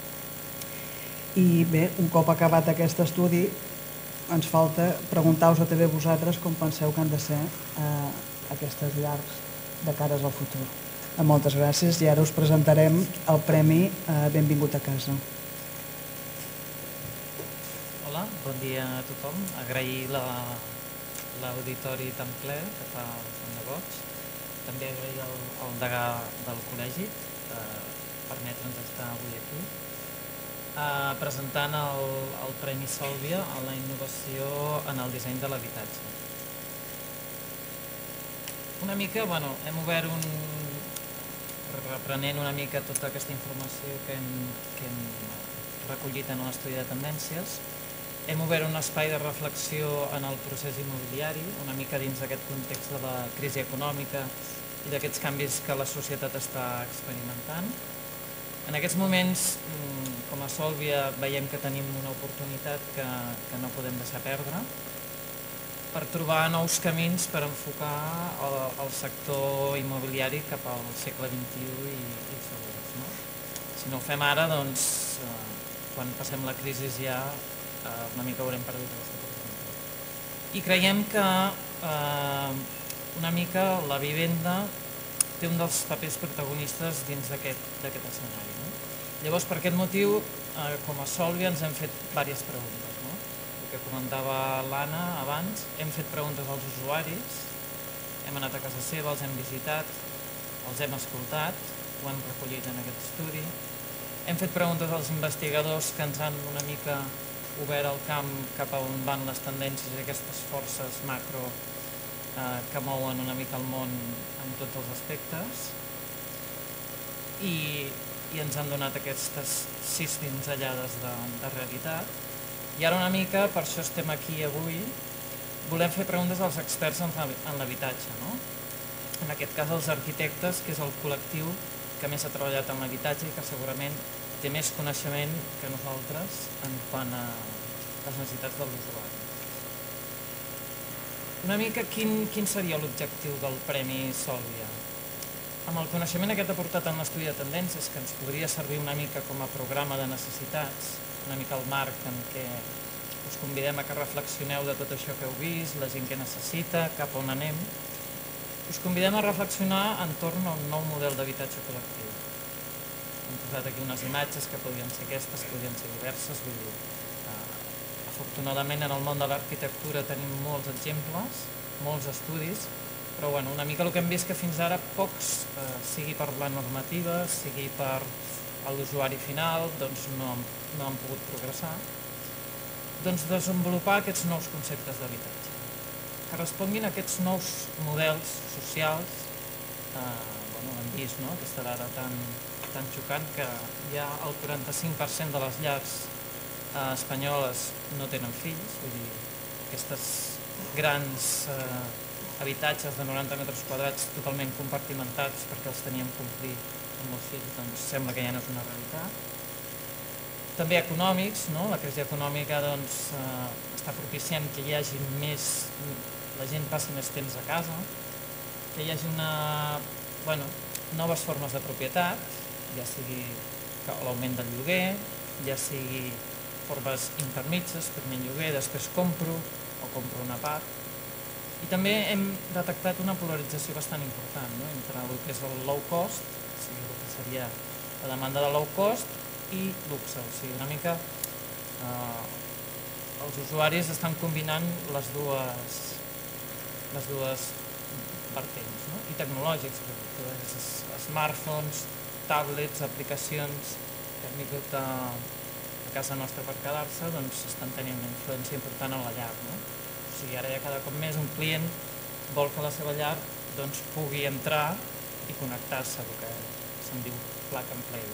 I bé, un cop acabat aquest estudi, ens falta preguntar-vos també vosaltres com penseu que han de ser aquestes llars de cares al futur. Moltes gràcies i ara us presentarem el Premi Benvingut a casa. Hola, bon dia a tothom. Agrair l'auditori tan ple que fa el Sant de Goig. També agrair al degà del col·legi per permetre'ns estar avui aquí presentant el Premi Sòlvia a la innovació en el disseny de l'habitatge. Una mica, hem obert reprenent una mica tota aquesta informació que hem recollit en l'estudi de tendències, hem obert un espai de reflexió en el procés immobiliari, una mica dins d'aquest context de la crisi econòmica i d'aquests canvis que la societat està experimentant. En aquests moments, com a Sòlvia, veiem que tenim una oportunitat que no podem deixar perdre per trobar nous camins per enfocar el sector immobiliari cap al segle XXI i segons. Si no ho fem ara, doncs, quan passem la crisi ja una mica haurem perdut aquesta oportunitat. I creiem que una mica la vivenda té un dels papers protagonistes dins d'aquest escenari. Llavors, per aquest motiu, com a Sòlvia, ens hem fet diverses preguntes. El que comentava l'Anna abans, hem fet preguntes als usuaris, hem anat a casa seva, els hem visitat, els hem escoltat, ho hem recollit en aquest estudi. Hem fet preguntes als investigadors que ens han una mica obert el camp cap a on van les tendències i aquestes forces macro que mouen una mica el món en tots els aspectes i ens han donat aquestes 6 pinzellades de realitat. I ara una mica, per això estem aquí avui, volem fer preguntes als experts en l'habitatge. En aquest cas als arquitectes, que és el col·lectiu que més ha treballat en l'habitatge i que segurament té més coneixement que nosaltres en quant a les necessitats de l'usuari. Una mica quin seria l'objectiu del Premi Sòlvia? Amb el coneixement aquest aportat en l'estudi de tendències, que ens podria servir una mica com a programa de necessitats, una mica el marc en què us convidem a que reflexioneu de tot això que heu vist, la gent que necessita, cap on anem, us convidem a reflexionar entorn a un nou model d'habitatge col·lectiu. Hem posat aquí unes imatges que podrien ser aquestes, podrien ser diverses, vull dir, afortunadament en el món de l'arquitectura tenim molts exemples, molts estudis, però una mica el que hem vist que fins ara pocs, sigui per la normativa, sigui per l'usuari final, doncs no han pogut progressar, doncs desenvolupar aquests nous conceptes d'habitatge, que responguin a aquests nous models socials. Hem vist aquesta dada tan xocant que ja el 45% de les llars espanyoles no tenen fills, vull dir, aquestes grans habitatges de 90 metres quadrats totalment compartimentats perquè els teníem que omplir amb els fills, doncs sembla que ja no és una realitat. També econòmics, la crisi econòmica està propiciant que hi hagi la gent passi més temps a casa, que hi hagi noves formes de propietat, ja sigui l'augment del lloguer, ja sigui formes intermitges, primer lloguer, després compro o compro una part. I també hem detectat una polarització bastant important entre el que és el low cost, o sigui, el que seria la demanda de low cost, i luxe. O sigui, una mica els usuaris estan combinant les dues vertents, i tecnològics, smartphones, tablets, aplicacions que han vingut a casa nostra per quedar-se, doncs estan tenint una influència important en la llar. O sigui, ara ja cada cop més un client vol que la seva llar pugui entrar i connectar-se, el que se'n diu plug and play.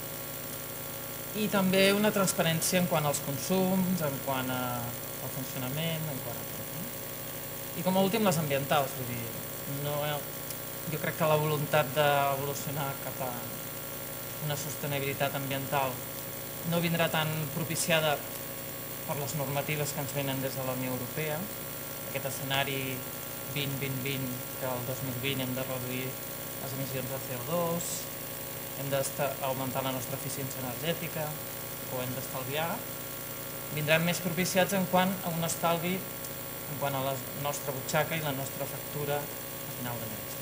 I també una transparència en quant als consums, en quant al funcionament, en quant a tot. I com a últim les ambientals, vull dir, Jo crec que la voluntat d'evolucionar cap a una sostenibilitat ambiental no vindrà tan propiciada per les normatives que ens venen des de la Unió Europea, aquest escenari 20-20-20, que el 2020 hem de reduir les emissions de CO2, hem d'augmentar la nostra eficiència energètica o hem d'estalviar, vindran més propiciats en quant a un estalvi, en quant a la nostra butxaca i la nostra factura a final de mes.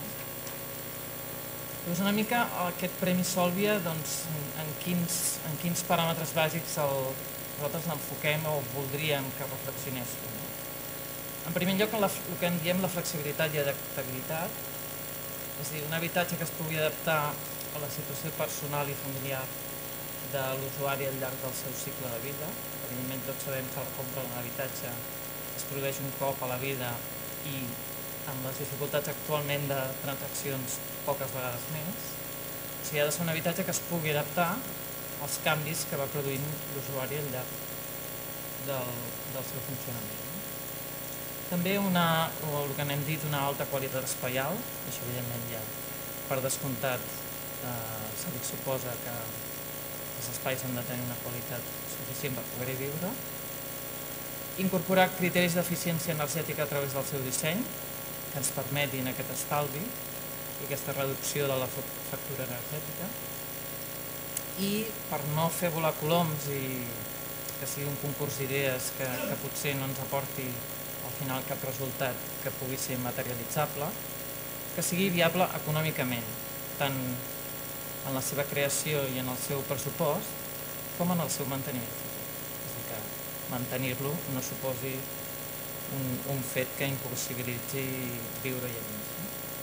Una mica aquest Premi Sòlvia, en quins paràmetres bàsics nosaltres l'enfoquem o voldríem que reflexionés. En primer lloc, el que en diem la flexibilitat i adaptabilitat, és a dir, un habitatge que es pugui adaptar a la situació personal i familiar de l'usuari al llarg del seu cicle de vida. Evidentment, tots sabem que la compra d'un habitatge es produeix un cop a la vida i amb les dificultats actualment de transaccions poques vegades més. O sigui, ha de ser un habitatge que es pugui adaptar als canvis que va produint l'usuari al llarg del seu funcionament. També el que n'hem dit, una alta qualitat espaial, això evidentment ja per descomptat se li suposa que els espais han de tenir una qualitat suficient per poder-hi viure. Incorporar criteris d'eficiència energètica a través del seu disseny, que ens permetin aquest estalvi i aquesta reducció de la factura energètica. I per no fer volar coloms i que sigui un concurs d'idees que potser no ens aporti al final cap resultat que pugui ser materialitzable, que sigui viable econòmicament, tant en la seva creació i en el seu pressupost, com en el seu manteniment. És a dir, que mantenir-lo no suposi un fet que impossibilitzi viure-hi a dins.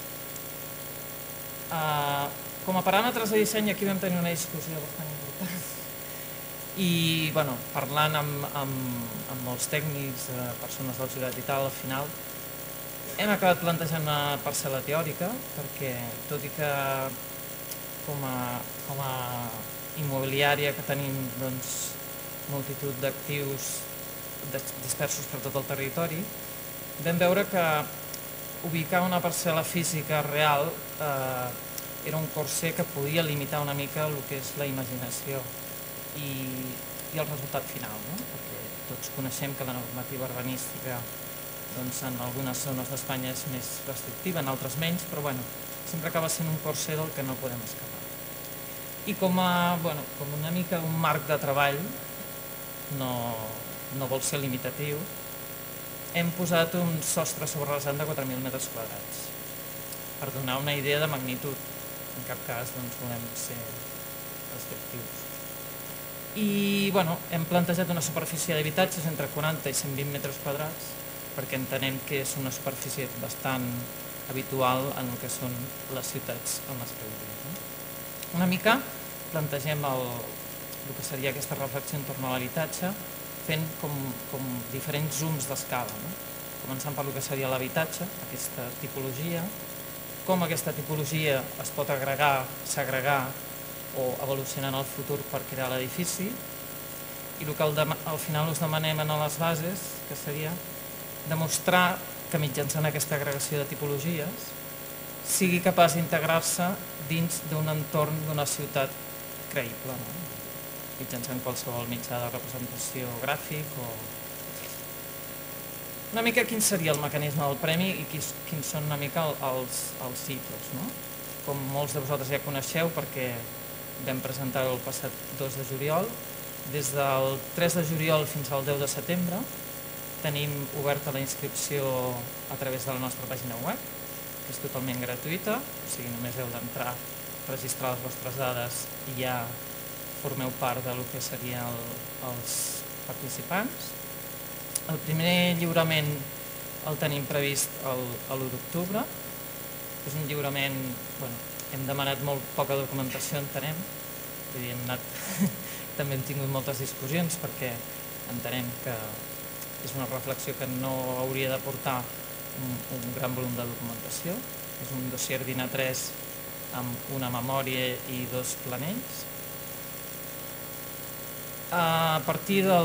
Com a paràmetres de disseny, aquí vam tenir una discussió bastant important. I parlant amb molts tècnics, persones del jurat i tal, al final hem acabat plantejant una parcel·la teòrica, perquè tot i que com a immobiliària que tenim multitud d'actius dispersos per tot el territori, vam veure que ubicar una parcel·la física real era un corser que podia limitar una mica el que és la imaginació i el resultat final, perquè tots coneixem que la normativa urbanística en algunes zones d'Espanya és més restrictiva, en altres menys, però sempre acaba sent un corser del que no podem escapar. I com una mica un marc de treball, no vol ser limitatiu, hem posat un sostre sobre rasant de 4.000 metres quadrats per donar una idea de magnitud. En cap cas volem ser restrictius. I hem plantejat una superfície d'habitatges entre 40 i 120 metres quadrats perquè entenem que és una superfície bastant habitual en el que són les ciutats en les que vivim. Una mica plantegem el que seria aquesta reflexió entorn a l'habitatge fent com diferents zooms d'escala, començant per el que seria l'habitatge, aquesta tipologia, com aquesta tipologia es pot agregar, segregar o evolucionar en el futur per crear l'edifici, i el que al final us demanem a les bases, que seria demostrar que mitjançant aquesta agregació de tipologies sigui capaç d'integrar-se dins d'un entorn d'una ciutat creïble, mitjançant qualsevol mitjà de representació gràfic o... Una mica quin seria el mecanisme del premi i quins són una mica els hitos. Com molts de vosaltres ja coneixeu perquè vam presentar-ho el passat 2 de juliol, des del 3 de juliol fins al 10 de setembre tenim oberta la inscripció a través de la nostra pàgina web, que és totalment gratuïta, o sigui, només heu d'entrar, registrar les vostres dades i ja formeu part del que serien els participants. El primer lliurament el tenim previst l'1 d'octubre. És un lliurament, hem demanat molt poca documentació, entenem. També hem tingut moltes discussions perquè entenem que és una reflexió que no hauria de portar un gran volum de documentació. És un dossier DIN A3 amb una memòria i 2 planells. A partir de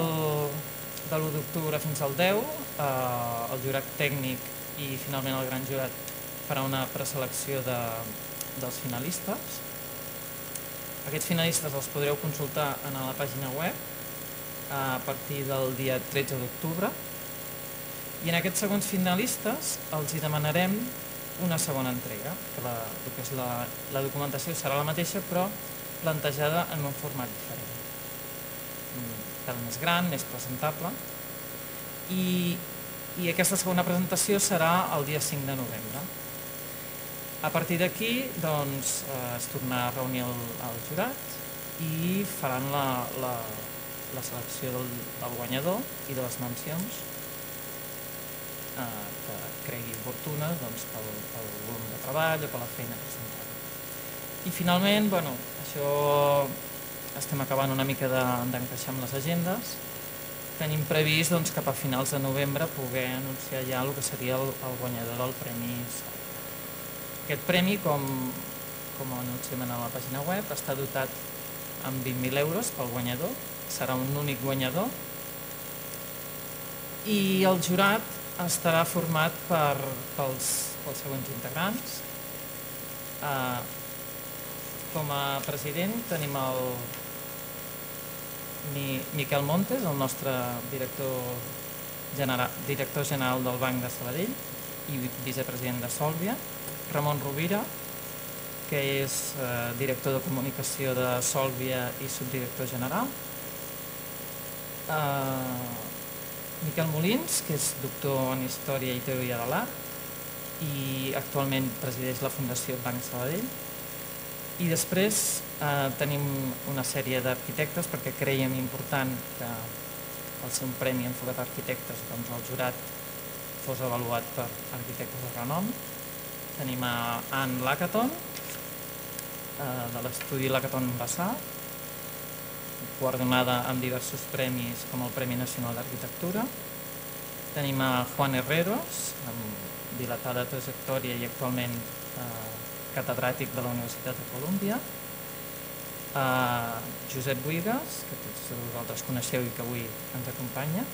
l'1 d'octubre fins al 10, el jurat tècnic i finalment el gran jurat farà una preselecció dels finalistes. Aquests finalistes els podreu consultar a la pàgina web a partir del dia 13 d'octubre i en aquests segons finalistes els hi demanarem una segona entrega, que la documentació serà la mateixa però plantejada en un format diferent, cada més gran, més presentable, i aquesta segona presentació serà el dia 5 de novembre. A partir d'aquí es tornarà a reunir el jurat i faran la selecció del guanyador i de les mencions que cregui oportunes pel volum de treball o per la feina presentada. I finalment, això estem acabant una mica d'encaixar amb les agendes. Tenim previst cap a finals de novembre poder anunciar ja el que seria el guanyador del Premi Sòlvia. Aquest premi, com anunciem a la pàgina web, està dotat amb 20.000 euros pel guanyador, serà un únic guanyador i el jurat estarà format pels següents integrants. Com a president tenim el Miquel Montes, el nostre director general del Banc de Sabadell i vicepresident de Sòlvia, Ramon Rovira, que és director de comunicació de Sòlvia i subdirector general, Miquel Molins, que és doctor en Història i Teoria de l'Art i actualment presideix la Fundació Banc Sabadell. I després tenim una sèrie d'arquitectes perquè creiem important que al ser un premi enfocat a arquitectes el jurat fos avaluat per arquitectes de renom. Tenim a Anne Lacaton, de l'estudi Lacaton Bassà, guardonada amb diversos premis com el Premi Nacional d'Arquitectura. Tenim a Juan Herreros, amb dilatada trajectòria i actualment catedràtic de la Universitat de Colúmbia. Josep Buigas, que tots vosaltres coneixeu i que avui ens acompanya.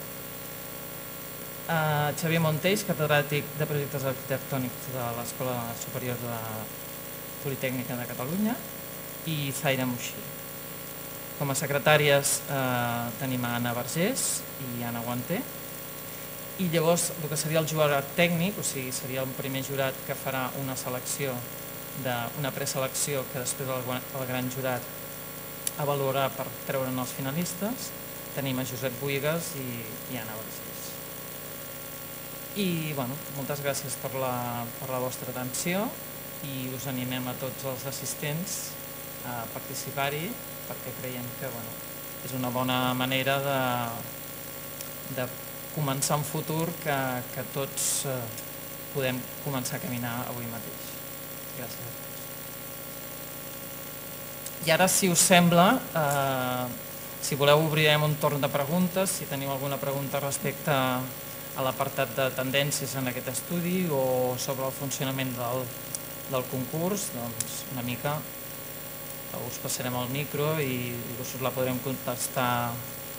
Xavier Montells, catedràtic de projectes arquitectònics de l'Escola Superior Politècnica de Catalunya, i Zaira Muixí. Com a secretàries tenim a Anna Vergés i Anna Guanter. I llavors el que seria el jurat tècnic, o sigui, seria el primer jurat que farà una selecció, una preselecció que després el gran jurat avaluarà per treure'n els finalistes. Tenim a Josep Buigas i Anna Vergés. I moltes gràcies per la vostra atenció i us animem a tots els assistents a participar-hi perquè creiem que és una bona manera de començar un futur que tots podem començar a caminar avui mateix. Gràcies a tots. I ara, si us sembla, si voleu obrirem un torn de preguntes, si teniu alguna pregunta respecte a l'apartat de tendències en aquest estudi o sobre el funcionament del concurs, doncs una mica us passarem el micro i us la podrem contestar.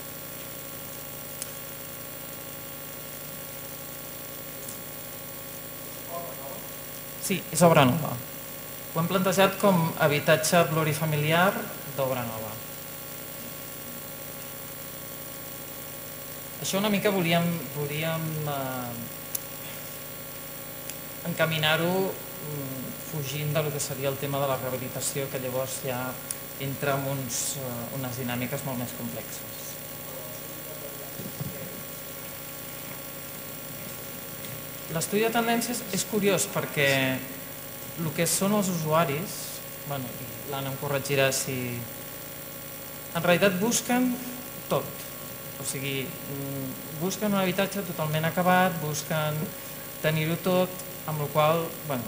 Sí, és obra nova. Ho hem plantejat com habitatge plurifamiliar d'obra nova. Això una mica volíem encaminar-ho fugint del que seria el tema de la rehabilitació, que llavors ja entra en unes dinàmiques molt més complexes. L'estudi de tendències és curiós perquè el que són els usuaris, l'Anna em corregirà si... En realitat busquen tot, o sigui, busquen un habitatge totalment acabat, busquen tenir-ho tot, amb la qual cosa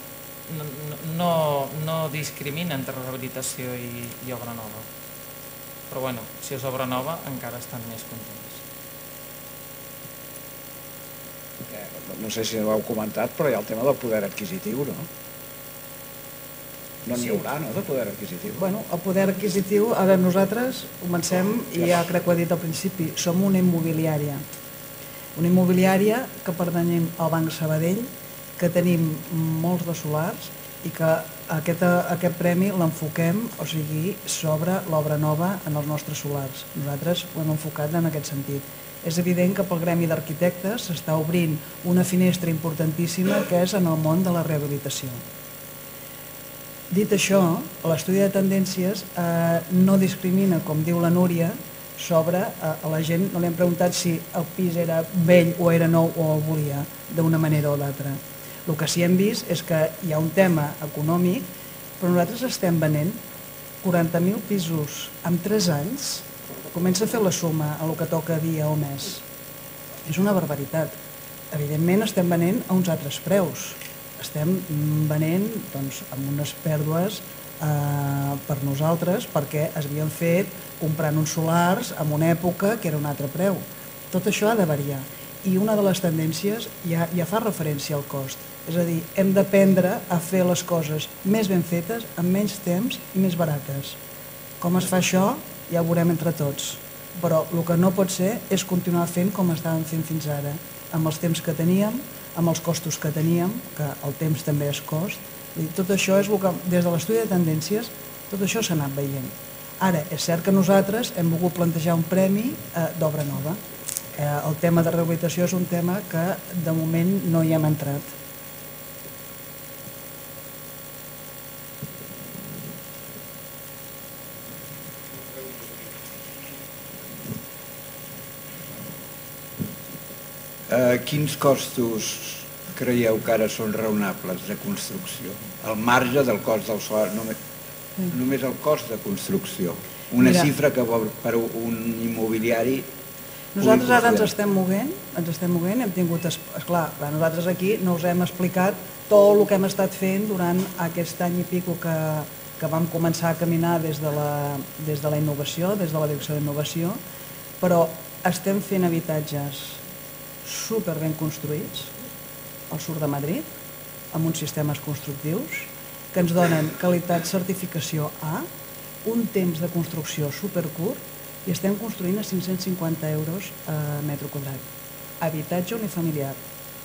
no discrimina entre rehabilitació i obra nova. Però si és obra nova encara estan més contents. No sé si ho heu comentat, però hi ha el tema del poder adquisitiu, no? No n'hi haurà, no?, de poder adquisitiu. Bueno, el poder adquisitiu, ara nosaltres comencem, i ja crec que ho he dit al principi, som una immobiliària. Una immobiliària que pertanyem al Banc Sabadell que tenim molts de solars i que aquest premi l'enfoquem, o sigui, sobre l'obra nova en els nostres solars. Nosaltres ho hem enfocat en aquest sentit. És evident que pel Gremi d'Arquitectes s'està obrint una finestra importantíssima que és en el món de la rehabilitació. Dit això, l'estudi de tendències no discrimina, com diu la Núria, sobre a la gent, no li hem preguntat si el pis era vell o era nou o el volia d'una manera o d'altra. El que sí hem vist és que hi ha un tema econòmic, però nosaltres estem venent 40.000 pisos en 3 anys. Comença a fer la suma a el que toca dia o mes. És una barbaritat. Evidentment estem venent a uns altres preus. Estem venent amb unes pèrdues per nosaltres perquè es havien fet comprant uns solars en una època que era un altre preu. Tot això ha de variar. I una de les tendències ja fa referència al cost. És a dir, hem d'aprendre a fer les coses més ben fetes, en menys temps i més barates. Com es fa això, ja ho veurem entre tots. Però el que no pot ser és continuar fent com estàvem fent fins ara, amb els temps que teníem, amb els costos que teníem, que el temps també és cost. Tot això és el que, des de l'estudi de tendències, tot això s'ha anat veient. Ara, és cert que nosaltres hem volgut plantejar un premi d'obra nova. El tema de rehabilitació és un tema que de moment no hi hem entrat. Quins costos creieu que ara són raonables de construcció? Al marge del cost del solar, només el cost de construcció. Una xifra que per un immobiliari... Nosaltres ara ens estem movent, hem tingut... Esclar, nosaltres aquí no us hem explicat tot el que hem estat fent durant aquest any i pico que vam començar a caminar des de la innovació, des de la direcció d'innovació, però estem fent habitatges super ben construïts al sud de Madrid, amb uns sistemes constructius que ens donen qualitat certificació A, un temps de construcció supercurt i estem construint a 550 euros a metre quadrat. Habitatge unifamiliar.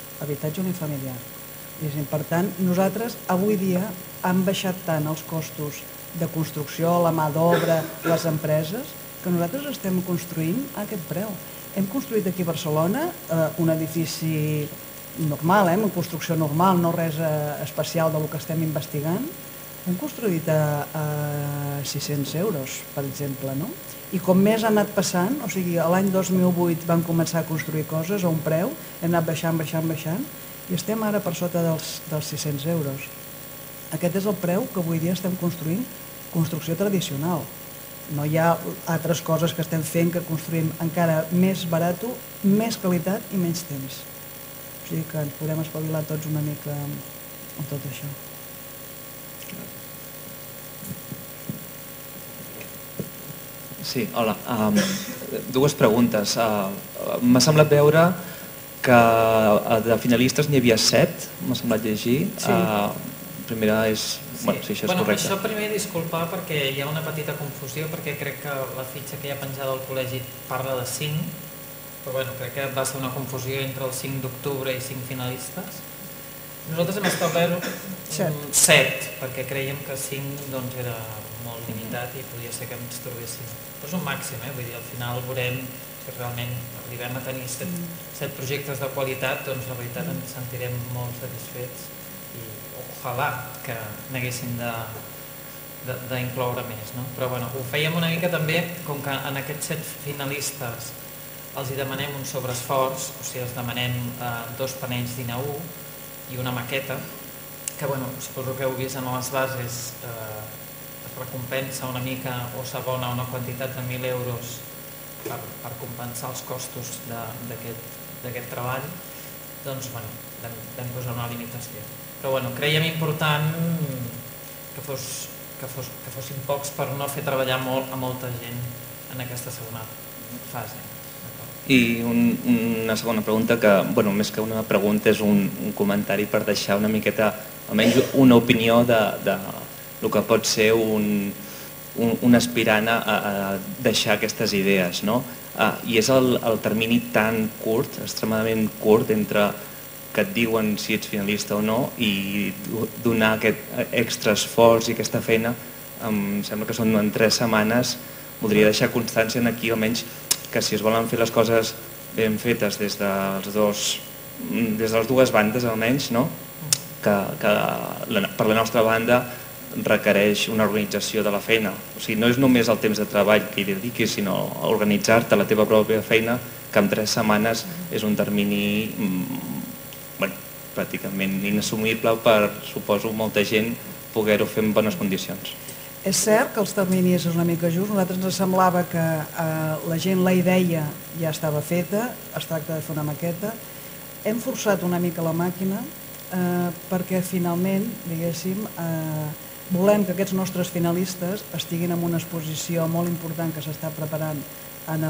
Per tant, nosaltres avui dia hem baixat tant els costos de construcció, la mà d'obra, les empreses, que nosaltres estem construint a aquest preu. Hem construït aquí a Barcelona un edifici normal, en construcció normal, no res especial del que estem investigant. Hem construït a 600 euros, per exemple, no? I com més ha anat passant, o sigui, l'any 2008 vam començar a construir coses a un preu, hem anat baixant, i estem ara per sota dels 600 euros. Aquest és el preu que avui dia estem construint construcció tradicional. No hi ha altres coses que estem fent que construïm encara més barat, més qualitat i menys temps. O sigui que ens podem espavilar tots una mica amb tot això. Sí, hola. Dues preguntes. M'ha semblat veure que de finalistes n'hi havia 7, m'ha semblat llegir. Primera és... Bueno, si això és correcte. Això primer disculpar perquè hi ha una petita confusió, perquè crec que la fitxa que hi ha penjada al col·legi parla de 5, però crec que va ser una confusió entre el 5 d'octubre i 5 finalistes. Nosaltres hem establert 7, perquè creiem que 5 era molt limitat i podia ser que ens trobéssim. Però és un màxim, vull dir, al final veurem si realment arribem a tenir 7 projectes de qualitat, doncs la veritat ens sentirem molt satisfets. Ojalà que n'haguéssim d'incloure més, però ho fèiem una mica també, com que en aquests 7 finalistes els hi demanem un sobreesforç, o sigui, els demanem 2 panells d'INA1 i una maqueta, que suposo que heu vist en les bases, es recompensa una mica o s'abona una quantitat de 1.000 euros per compensar els costos d'aquest treball, doncs vam posar una limitació. Però creiem important que fossin pocs per no fer treballar molt a molta gent en aquesta segona fase. I una segona pregunta que, més que una pregunta, és un comentari per deixar una miqueta, almenys una opinió de el que pot ser un aspirant a deixar aquestes idees. I és el termini tan curt, extremadament curt, entre que et diuen si ets finalista o no, i donar aquest extra esforç i aquesta feina, em sembla que són en 3 setmanes. Voldria deixar constància aquí, almenys, que si es volen fer les coses ben fetes des de les dues bandes, almenys, que per la nostra banda requereix una organització de la feina. O sigui, no és només el temps de treball que hi dediquis, sinó organitzar-te la teva pròpia feina, que en 3 setmanes és un termini pràcticament inassumible per, suposo, molta gent poder-ho fer en bones condicions. És cert que els terminis és una mica just. A nosaltres ens semblava que la gent la idea ja estava feta, es tracta de fer una maqueta. Hem forçat una mica la màquina perquè finalment, diguéssim, volem que aquests nostres finalistes estiguin en una exposició molt important que s'està preparant en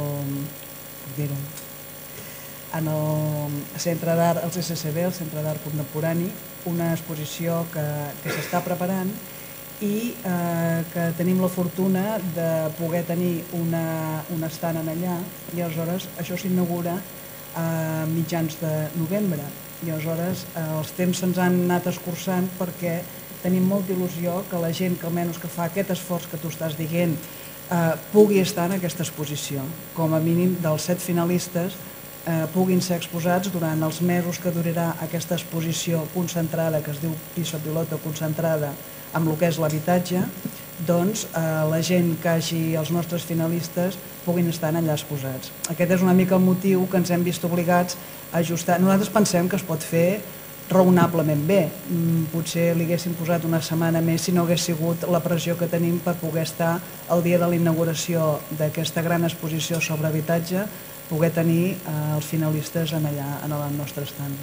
el Centre d'Art, el CCCB, el Centre d'Art Contemporani, una exposició que s'està preparant i que tenim la fortuna de poder tenir un estant allà, i aleshores això s'inaugura a mitjans de novembre. I aleshores els temps se'ns han anat escurçant perquè tenim molta il·lusió que la gent que almenys que fa aquest esforç que tu estàs dient pugui estar en aquesta exposició. Com a mínim dels 7 finalistes puguin ser exposats durant els mesos que durarà aquesta exposició concentrada, que es diu Piso Piloto, concentrada amb el que és l'habitatge, doncs la gent que hagi, els nostres finalistes, puguin estar allà exposats. Aquest és una mica el motiu que ens hem vist obligats a ajustar. Nosaltres pensem que es pot fer raonablement bé. Potser li haguéssim posat una setmana més si no hagués sigut la pressió que tenim per poder estar el dia de la inauguració d'aquesta gran exposició sobre habitatge, poder tenir els finalistes allà en el nostre estand.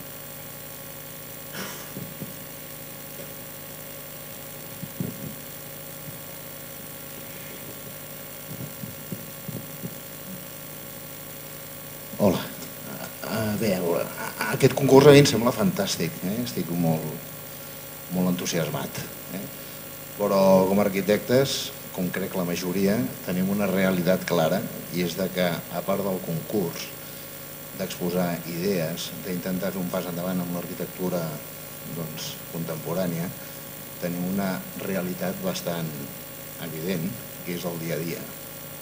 Hola. Bé, aquest concurs a mi em sembla fantàstic, estic molt entusiasmat. Però com a arquitectes, com crec la majoria, tenim una realitat clara, i és que a part del concurs d'exposar idees, d'intentar fer un pas endavant amb l'arquitectura contemporània, tenim una realitat bastant evident, que és el dia a dia.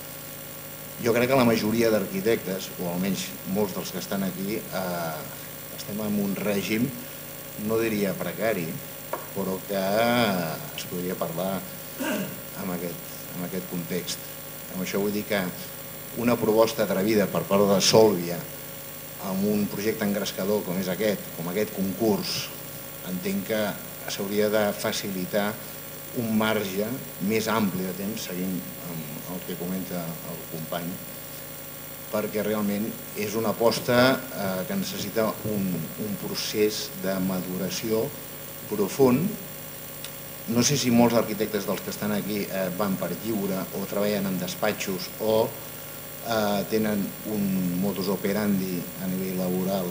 Jo crec que la majoria d'arquitectes, o almenys molts dels que estan aquí, estem en un règim, no diria precari, però que es podria parlar en aquest context. Amb això vull dir que una proposta atrevida per part de Sòlvia amb un projecte engrescador com és aquest, com aquest concurs, entenc que s'hauria de facilitar un marge més ampli de temps, seguint el que comenta el company, perquè realment és una aposta que necessita un procés de maduració profund. No sé si molts arquitectes dels que estan aquí van per lliure o treballen en despatxos o tenen un modus operandi a nivell laboral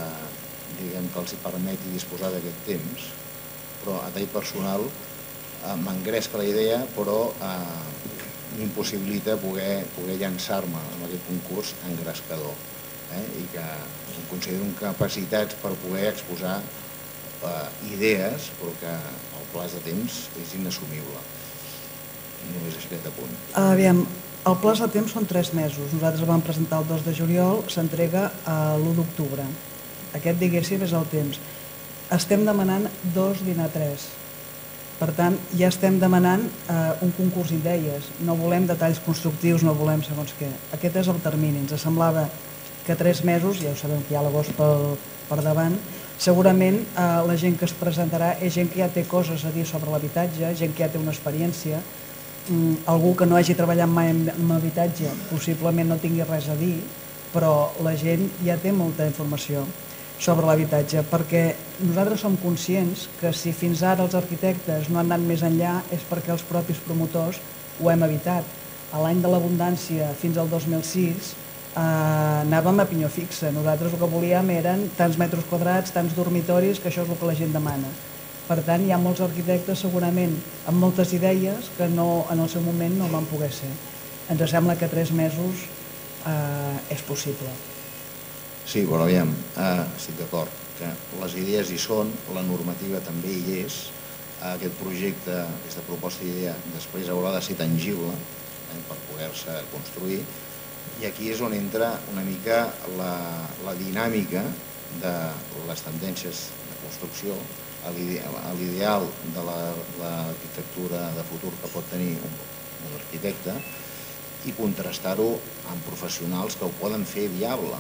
que els permeti disposar d'aquest temps, però a tall personal m'engresca la idea, però m'impossibilita poder llançar-me en aquest concurs engrescador i que em considero amb capacitats per poder exposar idees, però que el plaç de temps és inassumible. Només aquest apunt. Aviam, el plaç de temps són 3 mesos. Nosaltres vam presentar el 2 de juliol, s'entrega l'1 d'octubre. Aquest, diguéssim, és el temps. Estem demanant 2/3. Per tant, ja estem demanant un concurs d'idees. No volem detalls constructius, no volem segons què. Aquest és el termini. Ens semblava que 3 mesos, ja ho sabem que hi ha l'agost per davant, segurament la gent que es presentarà és gent que ja té coses a dir sobre l'habitatge, gent que ja té una experiència, algú que no hagi treballat mai en habitatge possiblement no tingui res a dir, però la gent ja té molta informació sobre l'habitatge, perquè nosaltres som conscients que si fins ara els arquitectes no han anat més enllà és perquè els propis promotors ho hem evitat. A l'any de l'abundància fins al 2006 anàvem a pinyó fixa. Nosaltres el que volíem eren tants metres quadrats, tants dormitoris, que això és el que la gent demana. Per tant, hi ha molts arquitectes segurament amb moltes idees que en el seu moment no van poder ser. Ens sembla que 3 mesos és possible. Sí, però aviam, estic d'acord que que les idees hi són, la normativa també hi és, aquest projecte, aquesta proposta d'idea, després haurà de ser tangible per poder-se construir, i aquí és on entra una mica la dinàmica de les tendències de construcció, l'ideal de l'arquitectura de futur que pot tenir un arquitecte, i contrastar-ho amb professionals que ho poden fer viable.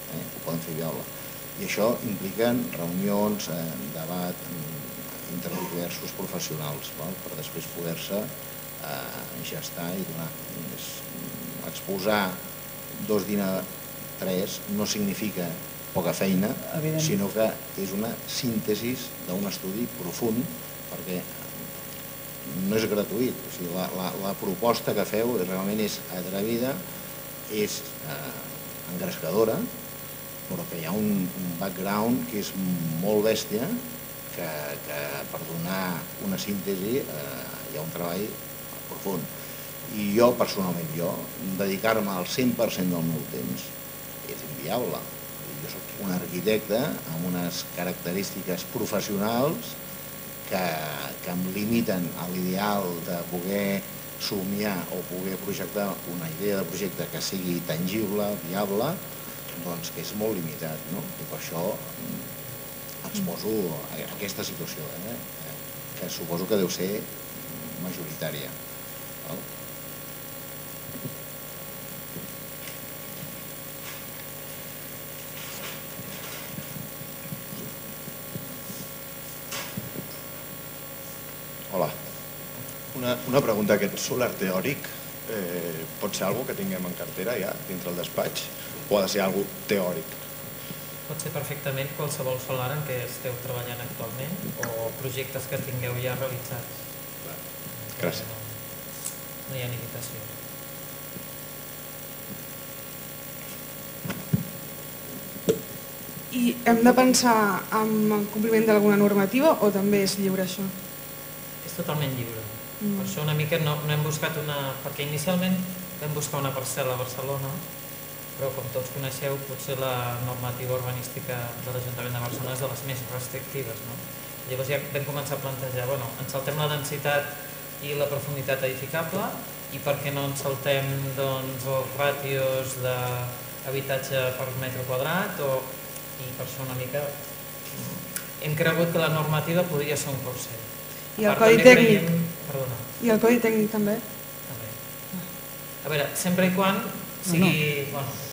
I això implica reunions, debat entre diversos professionals per després poder-se gestar i donar. Exposar 2 dinar 3 no significa poca feina, sinó que és una síntesi d'un estudi profund, perquè no és gratuït. La proposta que feu realment és atrevida, és engrescadora, però que hi ha un background que és molt bèstia, que per donar una síntesi hi ha un treball profund. I jo, personalment, dedicar-me al 100% del meu temps és inviable. Jo soc un arquitecte amb unes característiques professionals que em limiten a l'ideal de poder somiar o poder projectar una idea de projecte que sigui tangible, viable, doncs que és molt limitat, no? I per això exposo aquesta situació, que suposo que deu ser majoritària. Hola. Una pregunta. Aquest solar teòric pot ser alguna que tinguem en cartera ja dintre el despatx o ha de ser alguna teòric? Pot ser perfectament qualsevol solar en què esteu treballant actualment o projectes que tingueu ja realitzats. Gràcies. No hi ha limitació. I hem de pensar en el compliment d'alguna normativa o també és lliure això? És totalment lliure. Per això una mica no hem buscat una... Perquè inicialment vam buscar una parcel·la a Barcelona, però com tots coneixeu, potser la normativa urbanística de l'Ajuntament de Barcelona és de les més restrictives. Llavors ja vam començar a plantejar, ens saltem la densitat i la profunditat edificable i per què no ens saltem els ràtios d'habitatge per metre quadrat i per això una mica hem cregut que la normativa podria ser un corset. I el codi tècnic? Perdona. I el codi tècnic també? També. A veure, sempre i quan sigui...